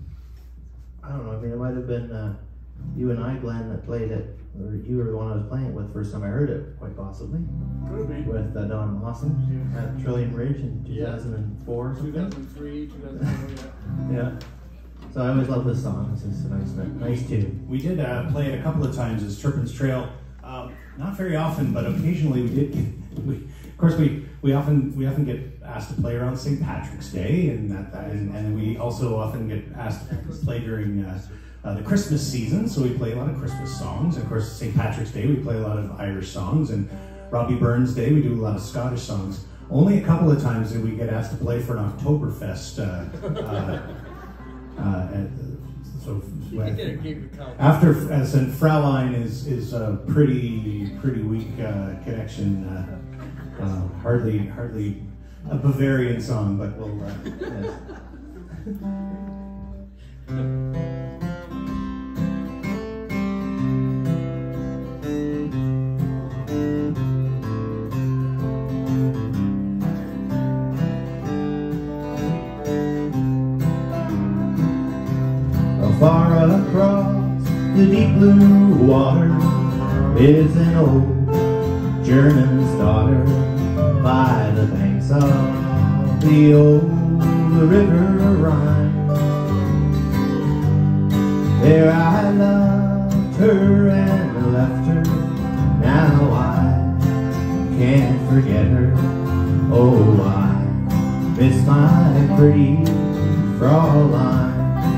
S5: I don't know. I mean, it might have been uh, you and I, Glenn, that played it. Or you were the one I was playing it with first time I heard it, quite possibly.
S2: Could be.
S5: With uh, Don Lawson yeah. at Trillium Ridge in two thousand four
S2: yeah.
S5: or something.
S2: two thousand three, two thousand four, yeah.
S5: Yeah. So I always love this song. It's just a nice, nice tune.
S1: We did uh, play it a couple of times as Turpin's Trail. Um, not very often, but occasionally we did. Get, we, of course, we we often we often get asked to play around Saint Patrick's Day, and that, and, and we also often get asked to play during. Uh, Uh, the Christmas season, so we play a lot of Christmas songs. And of course, Saint Patrick's Day, we play a lot of Irish songs. And Robbie Burns Day, we do a lot of Scottish songs. Only a couple of times did we get asked to play for an Oktoberfest. Uh, uh, uh, and so after, as in Fraulein is is a pretty pretty weak uh, connection. Uh, uh, hardly hardly a Bavarian song, but we'll. Uh, yes.
S5: Far across the deep blue water lives an old German's daughter by the banks of the old river Rhine. There I loved her and left her, now I can't forget her. Oh, I miss my pretty Fraulein.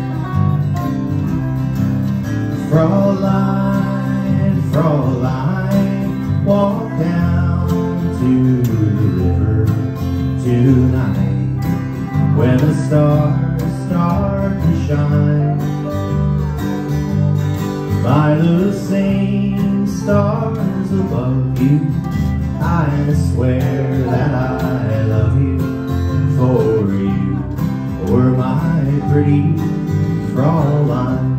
S5: Fraulein, Fraulein, walk down to the river tonight when the stars start to shine. By the same stars above you, I swear that I love you, for you were my pretty Fraulein.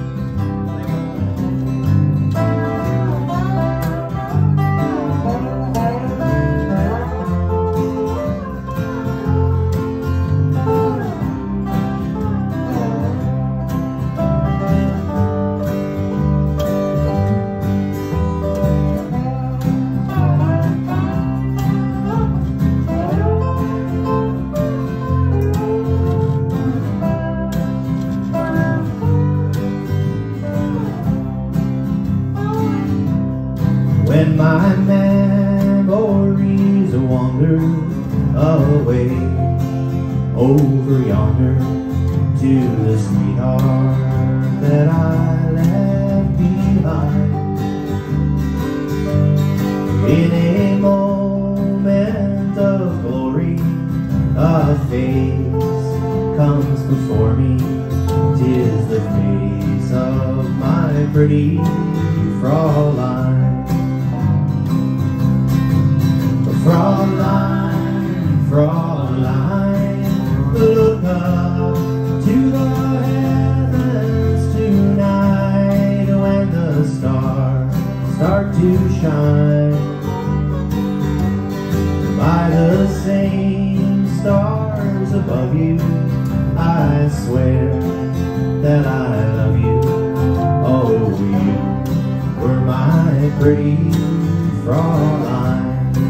S5: When my memories wander away over yonder to the sweetheart that I left behind, in a moment of glory a face comes before me. 'Tis the face of my pretty Fraulein. Fraulein, Fraulein, look up to the heavens tonight when the stars start to shine. By the same stars above you, I swear that I love you. Oh, you were my pretty Fraulein.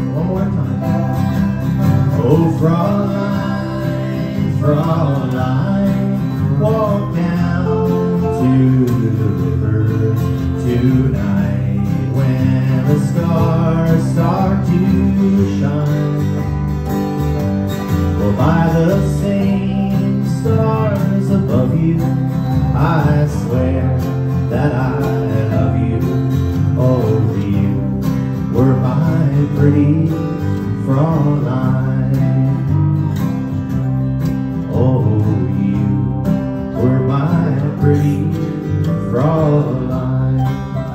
S5: Oh, Fraulein, Fraulein, walk down to the river tonight when the stars start to shine. Well, by the same stars above you, I swear that I love you. Oh, you were my pretty Fraulein. Oh, you were my pretty Fraulein.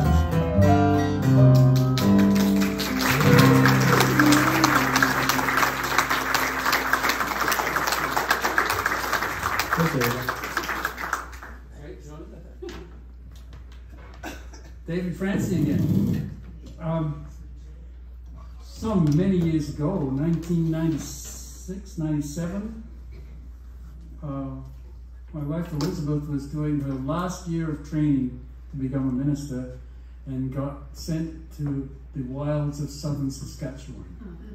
S2: David Francie again. Um, some many years ago, nineteen ninety-six, ninety-seven, uh, my wife Elizabeth was doing her last year of training to become a minister and got sent to the wilds of southern Saskatchewan.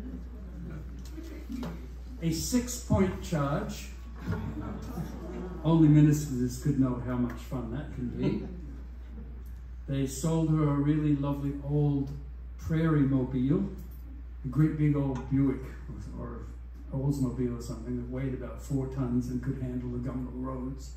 S2: A six-point charge. Only ministers could know how much fun that can be. They sold her a really lovely old prairie mobile, a great big old Buick or Oldsmobile or something that weighed about four tons and could handle the Gumbo roads.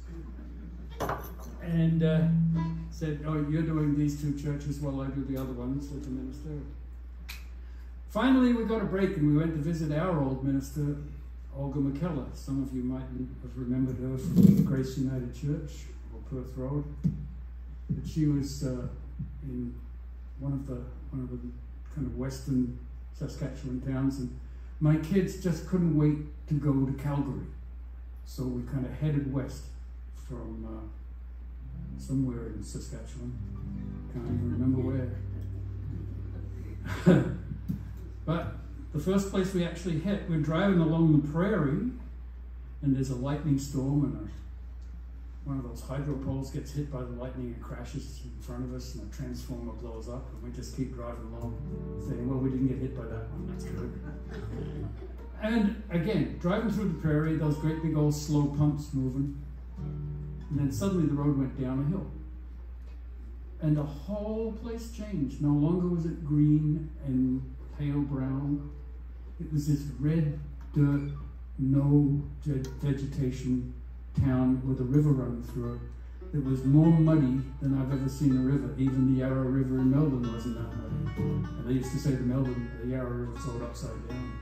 S2: And uh, said, oh, you're doing these two churches while I do the other ones as a minister. Finally, we got a break and we went to visit our old minister, Olga McKellar. Some of you might have remembered her from Grace United Church or Perth Road. But she was uh, in one of the one of the kind of western Saskatchewan towns, and my kids just couldn't wait to go to Calgary, so we kind of headed west from uh, somewhere in Saskatchewan. Can't even remember where. But the first place we actually hit, we're driving along the prairie, and there's a lightning storm and a one of those hydro poles gets hit by the lightning and crashes in front of us, and the transformer blows up, and we just keep driving along saying, well, we didn't get hit by that one, that's good. And again, driving through the prairie, those great big old slow pumps moving, and then suddenly the road went down a hill. And the whole place changed. No longer was it green and pale brown. It was this red dirt, no vegetation town with a river running through it. It was more muddy than I've ever seen a river. Even the Yarra River in Melbourne wasn't that muddy. And they used to say to Melbourne, the Yarra River flowed upside down.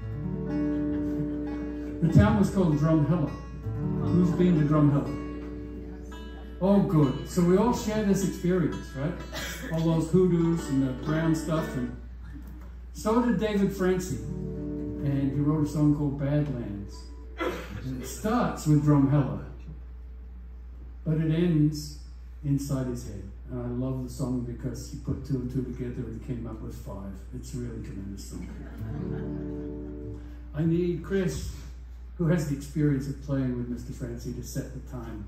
S2: The town was called Drumheller. Who's been to Drumheller? Oh, good. So we all share this experience, right? All those hoodoos and the brown stuff. And so did David Francie. And he wrote a song called Badlands. And it starts with Drumheller, but it ends inside his head. And I love the song because he put two and two together and came up with five. It's a really tremendous song. I need Chris, who has the experience of playing with Mister Francie, to set the time.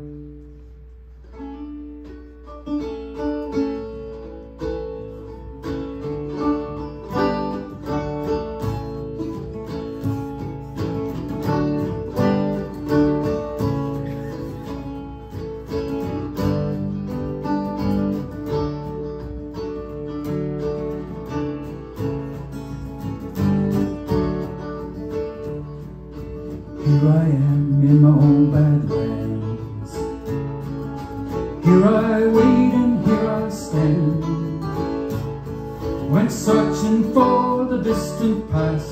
S3: Here I am in my own badlands. Here I wait and here I stand. Went searching for the distant past.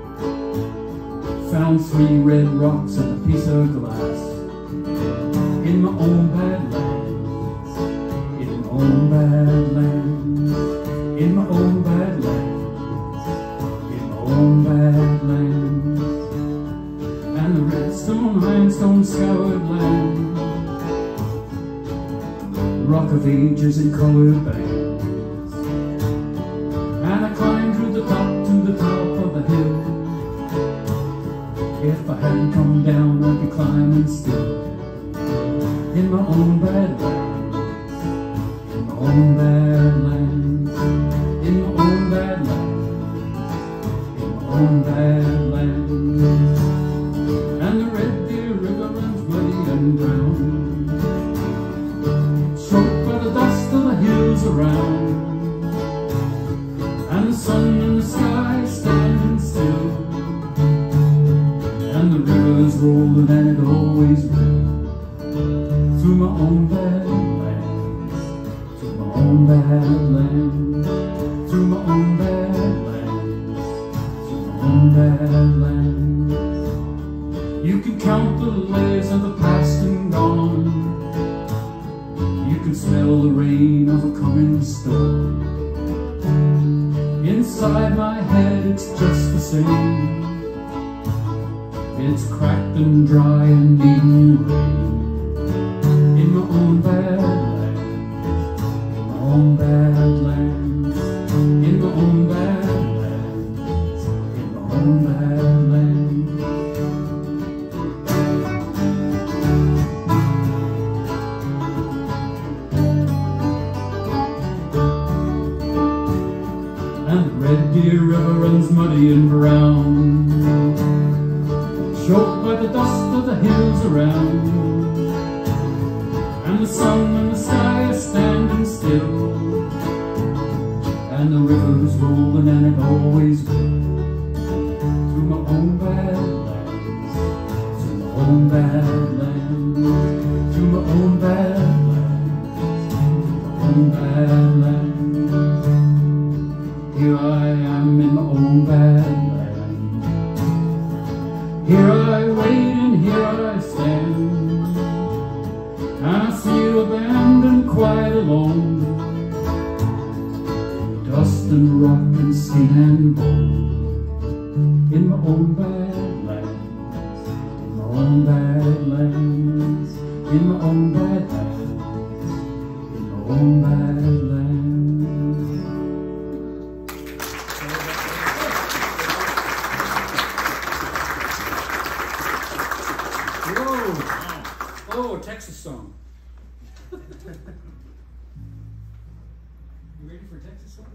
S3: Found three red rocks and a piece of glass. In my own badlands. In my own badlands. In my own badlands. In my own badlands. And the redstone, limestone, scoured land, rock of ages in coloured bands. And I climbed through the top to the top of the hill. If I hadn't come down, I'd be climbing still. In my own badlands, in my own badlands, in my own badlands, in my own badlands. And the Red Deer River runs muddy and brown, choked by the dust of the hills around. And the sun and the sky standing still, and the river's rolling and it always will. Through my own badlands, through my own badlands, through my own badlands, through my own badlands. You can count the layers of the past and gone. You can smell the rain of a coming storm. Inside my head it's just the same. It's cracked and dry and needing rain. In my own badlands, in my own badlands, in my own badlands, in my own badlands. And the Red Deer River runs muddy and brown, choked by the dust of the hills around. And the sun and the sky are standing still, and the river's rolling and it always will. Through my own badlands, through my own badlands, through my own badlands, through my own badlands. Here I am in my own badlands. Here I wait and here I stand. And I feel abandoned, quite alone. Dust and rock and skin and bone. In my own badlands, in my own badlands, in my own badlands, in my own badlands.
S2: Oh, a Texas song. ready for Texas song?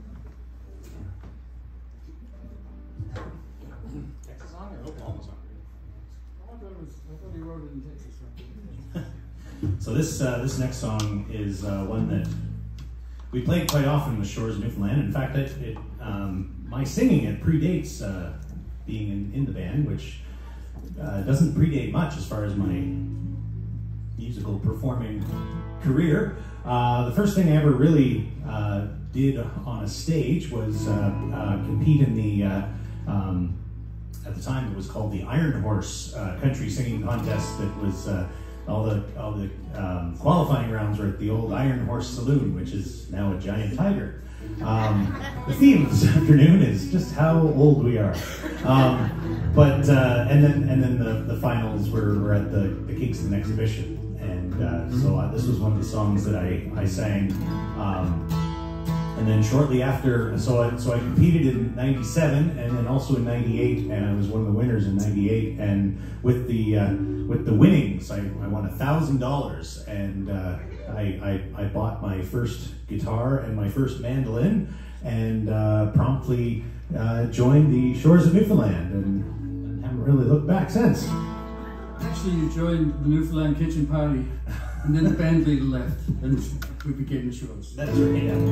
S1: Texas song or Oklahoma song?
S2: I thought, it was, I thought he wrote it in Texas song.
S1: So this uh, this next song is uh, one that we played quite often in the shores of Newfoundland. In fact, it, it um, my singing it predates uh, being in, in the band, which uh, doesn't predate much as far as my musical performing career. Uh, the first thing I ever really uh, did on a stage was uh, uh, compete in the, uh, um, at the time it was called the Iron Horse uh, country singing contest. That was uh, all the all the um, qualifying rounds were at the old Iron Horse Saloon, which is now a Giant Tiger. Um, the theme of this afternoon is just how old we are. Um, but uh, and then and then the, the finals were, were at the, the Kingston exhibition. And uh, so uh, this was one of the songs that I, I sang. Um, and then shortly after, so I, so I competed in ninety-seven and then also in ninety-eight, and I was one of the winners in ninety-eight. And with the uh, with the winnings, I, I won a thousand dollars, and uh, I, I, I bought my first guitar and my first mandolin, and uh, promptly uh, joined the shores of Newfoundland, and, and haven't really looked back since.
S2: Actually, you joined the Newfoundland Kitchen Party, and then the band leader left, and we became the Shores.
S1: That's right. Yeah.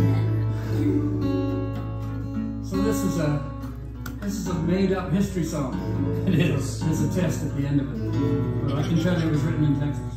S2: So this is a this is a made-up history song.
S1: It is.
S2: There's a test at the end of it, but I can tell you it was written in Texas.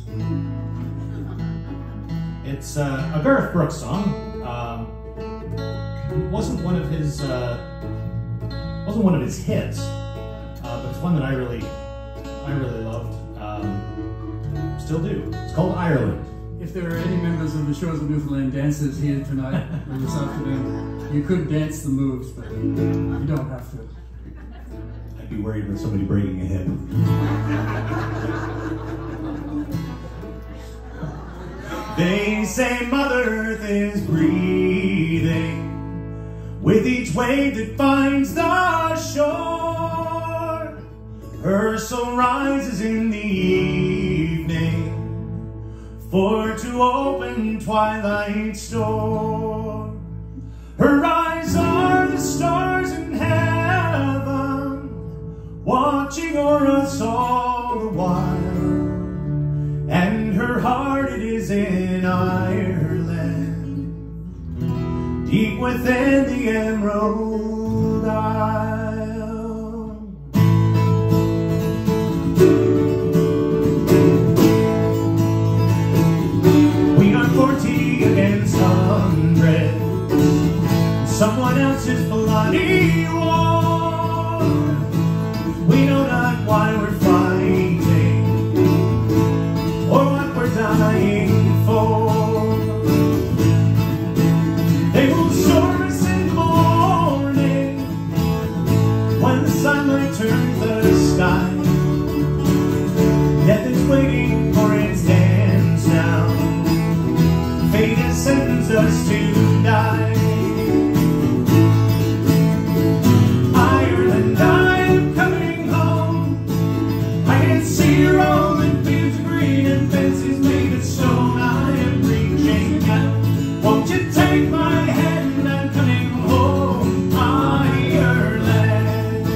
S1: It's uh, a Garth Brooks song. Um, it wasn't one of his uh, wasn't one of his hits, uh, but it's one that I really I really loved. Um, still do. It's called Ireland.
S2: If there are any members of the Shores of Newfoundland dancers here tonight or this afternoon, you could dance the moves, but you don't have to.
S1: I'd be worried about somebody breaking a hip. They say Mother Earth is breathing with each wave that finds the shore. Her soul rises in the evening for to open twilight's door. Her eyes are the stars in heaven, watching o'er us all the while. And her heart it is in Ireland, deep within the Emerald Isle. We are forty against hundred, someone else's bloody war. We know not why we're fighting or what we're dying for. They will storm us in the morning when the sunlight turns the sky. Death is waiting for its dance now. Fate has sentenced us to die. Ireland, I am coming home. I can see your rolling fields of green and fences made of stone. I am reaching out. Won't you take my hand? I'm coming home, Ireland.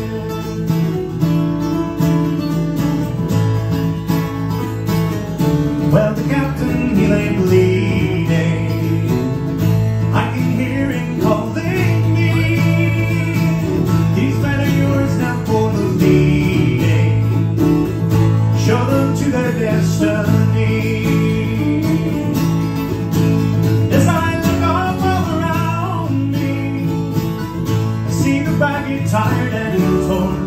S1: Well, the captain, he lay bleeding. I can hear him calling me. These men are yours now for the leading. Show them to their destiny. As I look up all around me, I see the baggy, tired and torn.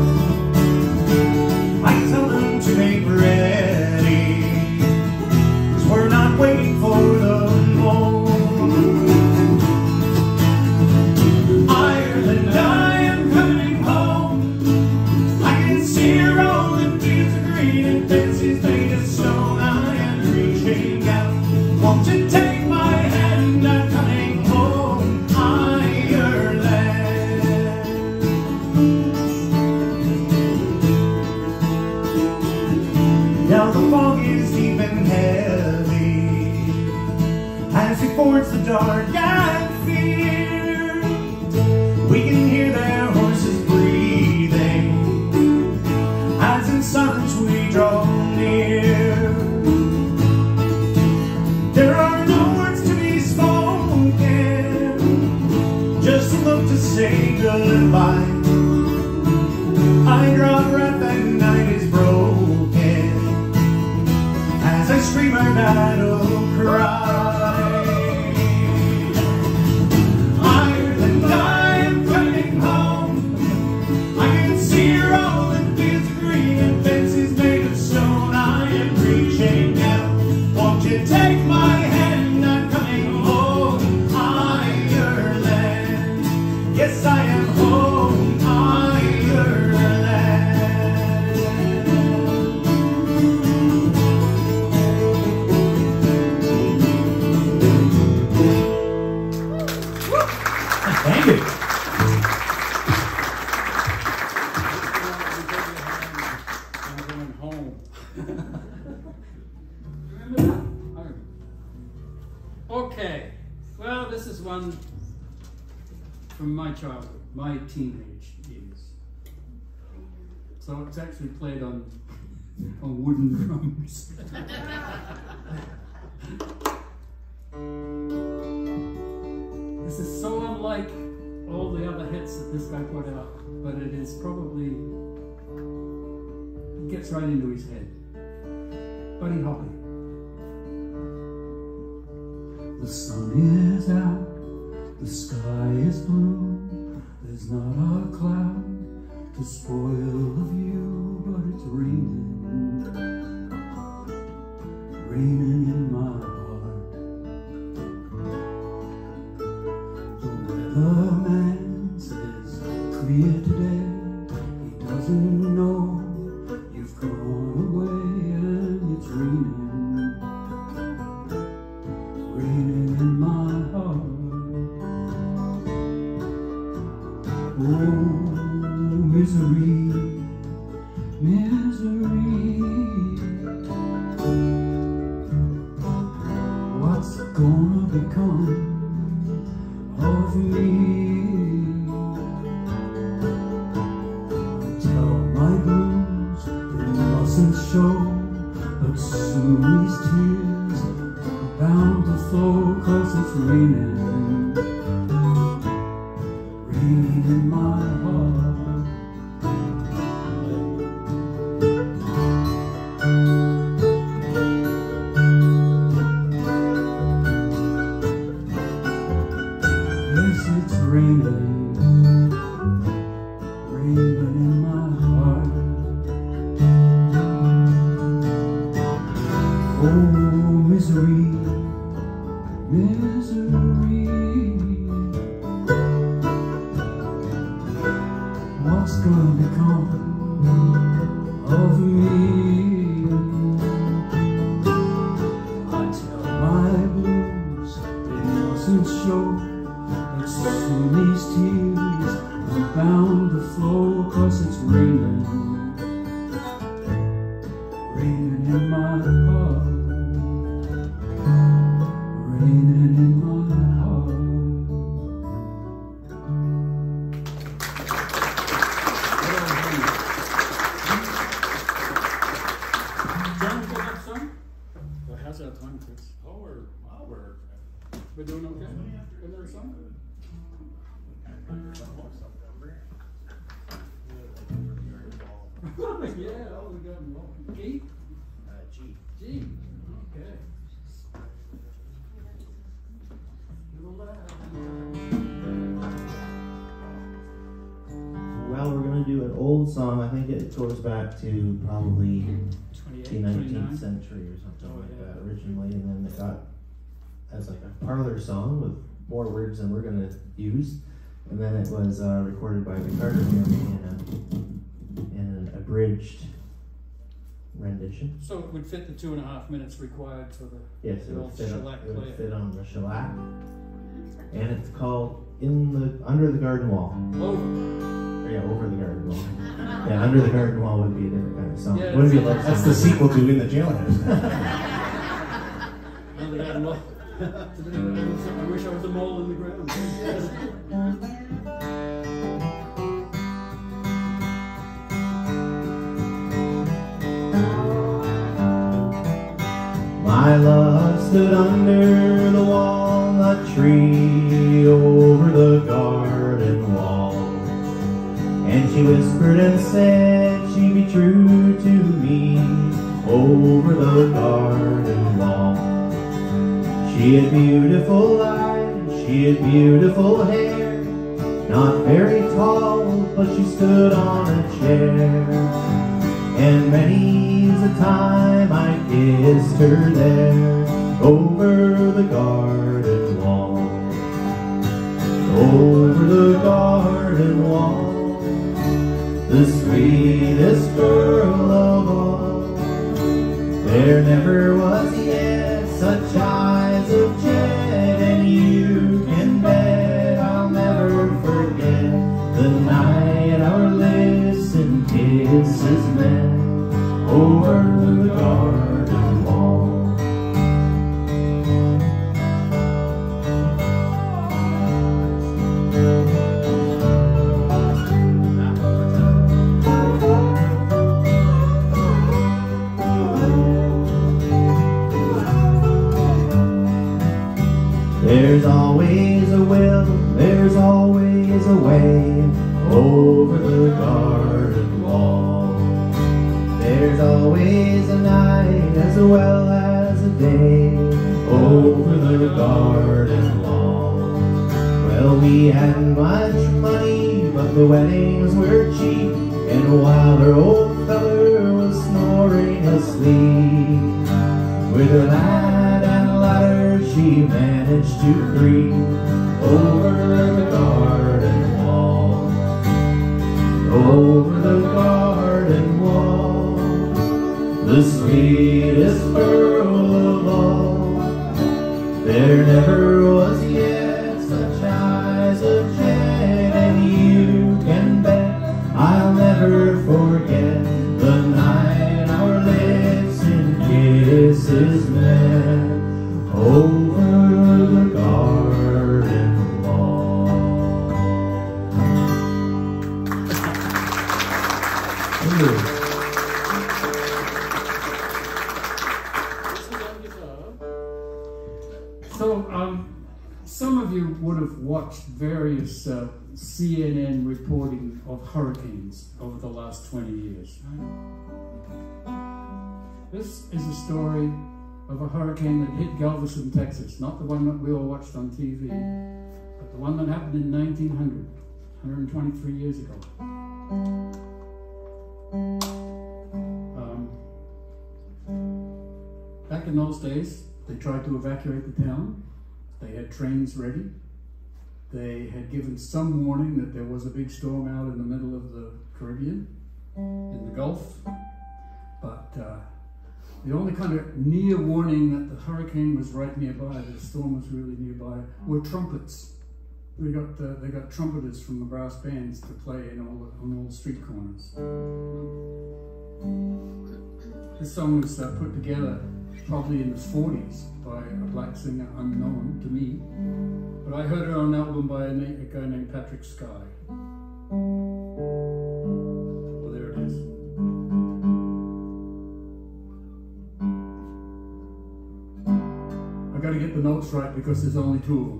S1: I tell them to make ready, 'cause we're not waiting for the morn. Ireland, I am coming home. I can see her rolling fields of green and fences made of stone. I am reaching out. Won't you take my hand? I'm coming home, Ireland. to say goodbye. I draw breath and night is broken as I scream our battle cry. Ireland, I'm coming home. I can see your rolling fields of green and fences made of stone. I am reaching out. Won't you take my hand? I'm coming home, Ireland. Yes, I am home, Ireland. Thank you.
S2: I'm going home. Remember that? Okay. Well, this is one from my childhood, my teenage years. So it's actually played on on wooden drums. This is so unlike all the other hits that this guy put out, but it is probably, it gets right into his head. Buddy Holly.
S3: The sun is out, the sky is blue, there's not a cloud to spoil the view, but it's raining, raining in my heart. The weatherman says clear today, he doesn't know you've gone away, and it's raining, raining in my heart. Oh, misery, misery, what's gonna become of me? Tell my blues they mustn't show, but soon these tears are bound to flow, 'cause it's raining, raining in my heart. Yes, it's raining, raining in my heart. Oh, misery, misery, what's gonna become of me? I tell my blues they mustn't show, but soon these tears are bound to flow, 'cause it's raining, raining in my heart, raining in my heart.
S2: John, you got that song? Well, how's our time, Chris?
S1: Oh, we're, well, we're,
S2: We're doing okay? Another song? Yeah, oh, we got them all. E?
S5: Uh, G.
S2: G. Okay.
S5: Well, we're going to do an old song. I think it goes back to probably
S2: twenty-eight,
S5: the nineteenth
S2: twenty-nine.
S5: century or something
S2: Oh,
S5: like
S2: yeah.
S5: that originally, and then it got as like a parlor song with more words than we're going to use, and then it was uh, recorded by the Carter family in, a, in an abridged rendition.
S2: So it would fit the two and a half minutes required for the,
S5: Yes, it
S2: the
S5: would,
S2: old
S5: fit on,
S2: shellac
S5: it would
S2: player.
S5: fit on the shellac, and it's called "In the Under the Garden Wall."
S2: Oh,
S5: Or, yeah, over the garden wall. Yeah, under the garden wall would be a different kind of song.
S2: Yeah,
S5: Wouldn't be
S2: it's-
S5: like
S1: that's the sequel to In the Jailhouse.
S2: another guy in I wish I was a mole in the ground.
S5: My love stood under the walnut tree over the garden beautiful eyes, she had beautiful hair. Not very tall, but she stood on a chair. And many's the time I kissed her there, over the garden wall, over the garden wall. The sweetest girl of all. There never was yet such eyes of jet, and you can bet I'll never forget the night our lips and kisses met, over the garden wall. There's always a will, there's always a way, over the garden wall. There's always a night as well as a day, over the garden wall. Well, we hadn't much money, but the weddings were cheap, and while her old feller was snoring asleep, with her lad and ladder she managed to creep over the garden wall, over the garden wall. The sweetest girl of all. There never was yet such eyes of jet, and you can bet I'll never forget the night our lips and kisses met, over the garden wall. Thank you.
S2: So, um, some of you would have watched various uh, C N N reporting of hurricanes over the last twenty years. This is a story of a hurricane that hit Galveston, Texas, not the one that we all watched on T V, but the one that happened in nineteen hundred, one hundred twenty-three years ago. Um, back in those days, they tried to evacuate the town. They had trains ready. They had given some warning that there was a big storm out in the middle of the Caribbean, in the Gulf. But uh, the only kind of near warning that the hurricane was right nearby, that the storm was really nearby, were trumpets. They got uh, they got trumpeters from the brass bands to play in all the, on all the street corners. This song was uh, put together probably in the forties by a black singer unknown to me, but I heard it on an album by a, na a guy named Patrick Sky. Well, there it is. I got to get the notes right because there's only two of them.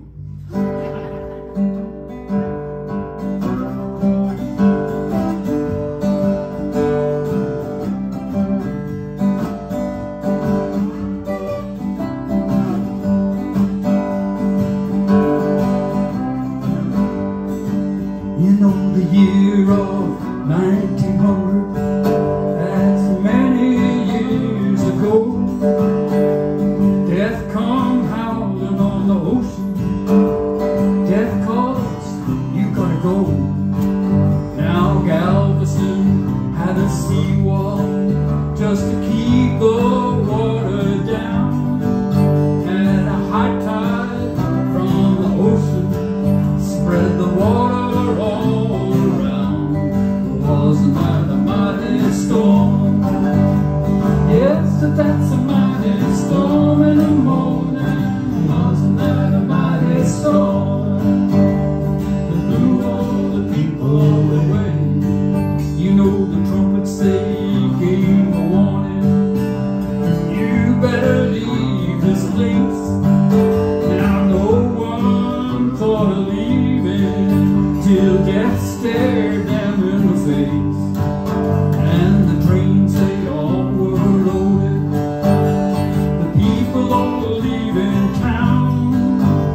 S3: You know the year of nineteen hundred, that's many years ago. Death come howling on the ocean. Death calls, you gotta go. Now Galveston had a seawall just to keep the water down. And a high tide from the ocean spread the water all around. Wasn't that a mighty storm? Yes, that's a mighty storm in the morning. Wasn't that a mighty storm that blew all the people away? You know the trumpets, they gave a warning. You better leave this place. Now no one thought of leaving till death stared them in the face. And the trains, they all were loaded. The people all leaving town.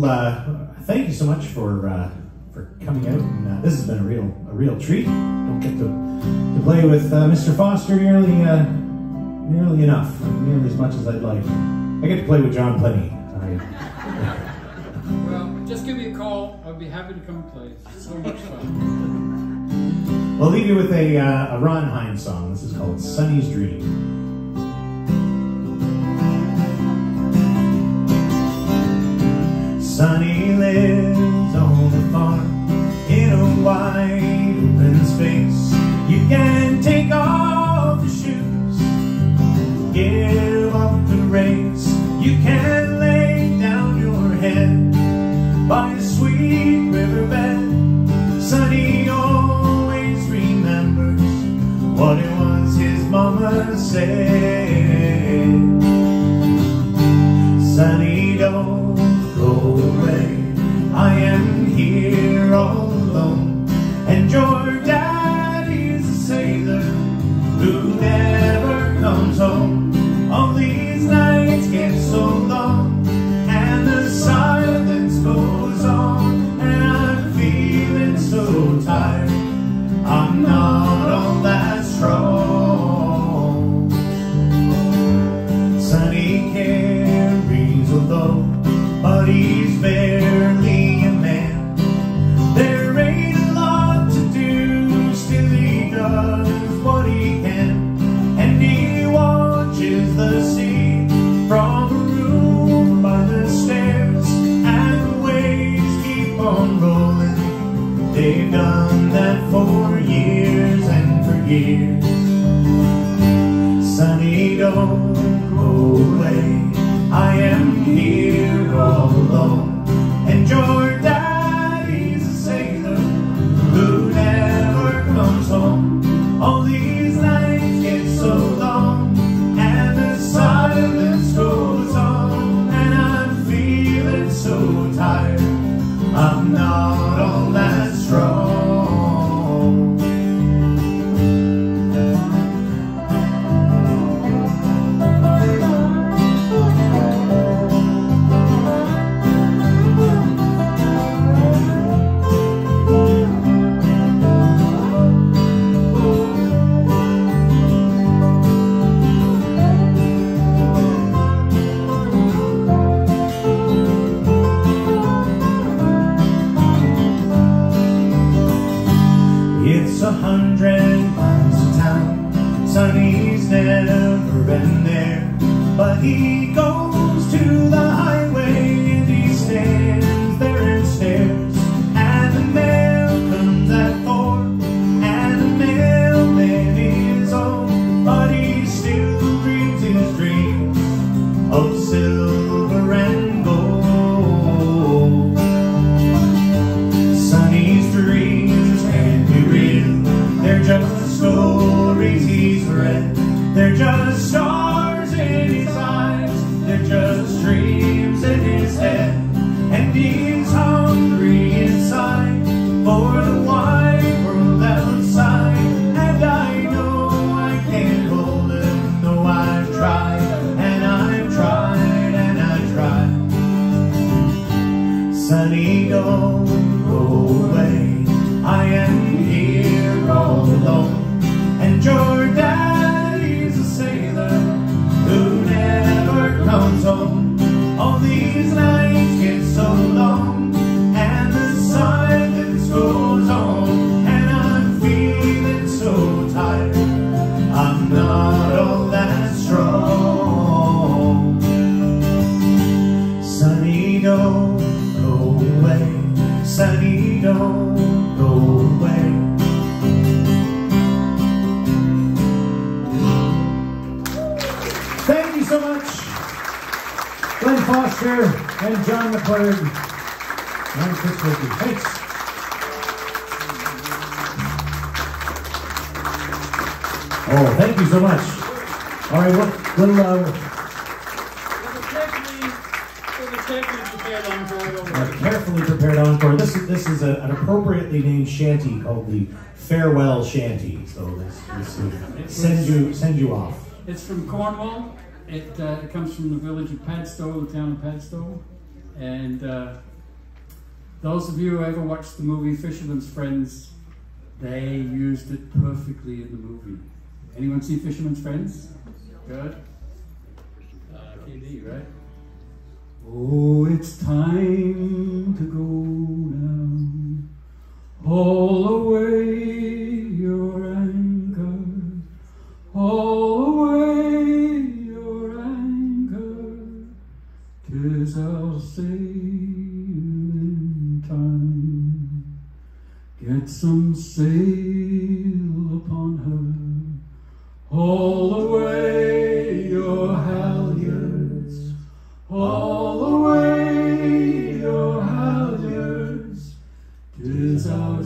S1: well, uh, thank you so much for uh, for coming out. And, uh, this has been a real a real treat. Don't get to to play with uh, Mister Foster nearly uh, nearly enough, nearly as much as I'd like. I get to play with John plenty. I,
S2: Well, just give me a call. I'll be happy to come and play. It's so much fun.
S1: I'll leave you with a uh, a Ron Hines song. This is called "Sonny's Dream." Sonny lives on the farm in a wide open space. You can take off your shoes, give up the race. You can lay down your head by a sweet riverbed. Sonny always remembers what it was his mama said. Sonny, don't go away, I am here all alone, and your daddy's a sailor who never comes home. All these nights get so long, and the silence goes on, and I'm feeling so tired, I'm not all that strong. Sonny carries a load, but he's barely a man. There ain't a lot to do, still he does what he can, and he watches the sea from a room by the stairs, and the waves keep on rolling. They've done that for years and for years. Sonny, don't go away, I am here all alone, and your daddy's a sailor who never comes home. All these nights get so long, and the silence goes on, and I'm feeling so tired, I'm not all that strong. It's a hundred miles to town, Sonny's never been there, but he goes to the highway and he stands there and stares, and the mail comes at four, and the mailman is home, but he still dreams his dreams of silver and gold. Sonny's dreams can't be real, they're just stories he's read. They're just stars in his eyes, they're just dreams in his head. And he's hungry inside for the wide world outside, and I know I can't hold him, though I've tried, and I've tried, and I've tried. Sonny, don't go away, I am here all alone, and your daddy's a sailor who never comes home. All these nights get so long, and the silence goes on, and I'm feeling so tired, I'm not all that strong. Sonny, don't go away, Sonny, don't go away. Thank you so much, Glenn Foster and John McLurg and Chris Wilkie. Thanks. Oh, thank you so much. All right, what little uh, a carefully prepared encore. This is this is a, an appropriately named shanty called the Farewell Shanty. So this, this will send you send you off.
S2: It's from Cornwall. It, uh, it comes from the village of Padstow, the town of Padstow. And uh, Those of you who ever watched the movie Fisherman's Friends, they used it perfectly in the movie. Anyone see Fisherman's Friends? Good? Uh, K D, right? Oh, it's time to go now. Haul away your anchor. Haul away your anchor. 'Tis our sailing time. Get some sail upon her. Haul away your halyards. Haul away your halyards. 'Tis our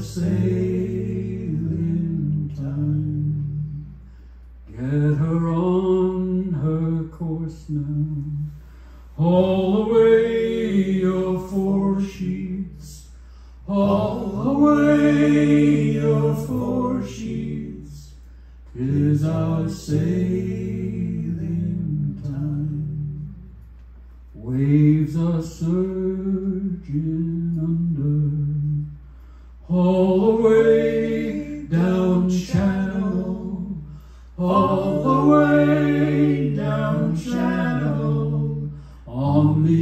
S2: sailing time. Get her on her course now. Haul away your foresheets. Haul away your foresheets. 'Tis our sailing time. Waves are surging under. Haul away down channel. Haul away down channel on the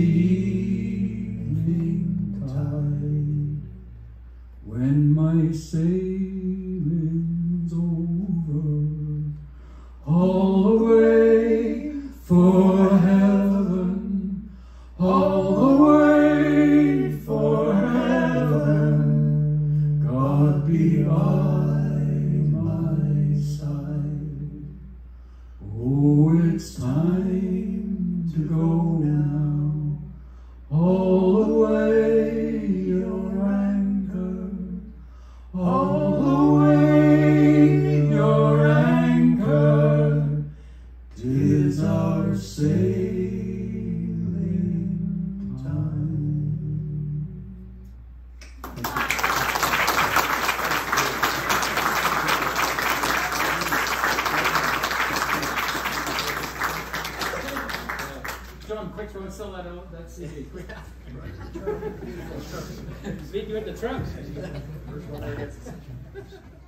S2: evening tide. When my sailing's over, haul away for heaven. Haul away for heaven. God be by my side. Oh, it's time to go now. Haul away your anchor. Haul away your anchor. 'Tis our sailing time. John, quick, go and sell that out, that C D, quick. Leave you in the trunk.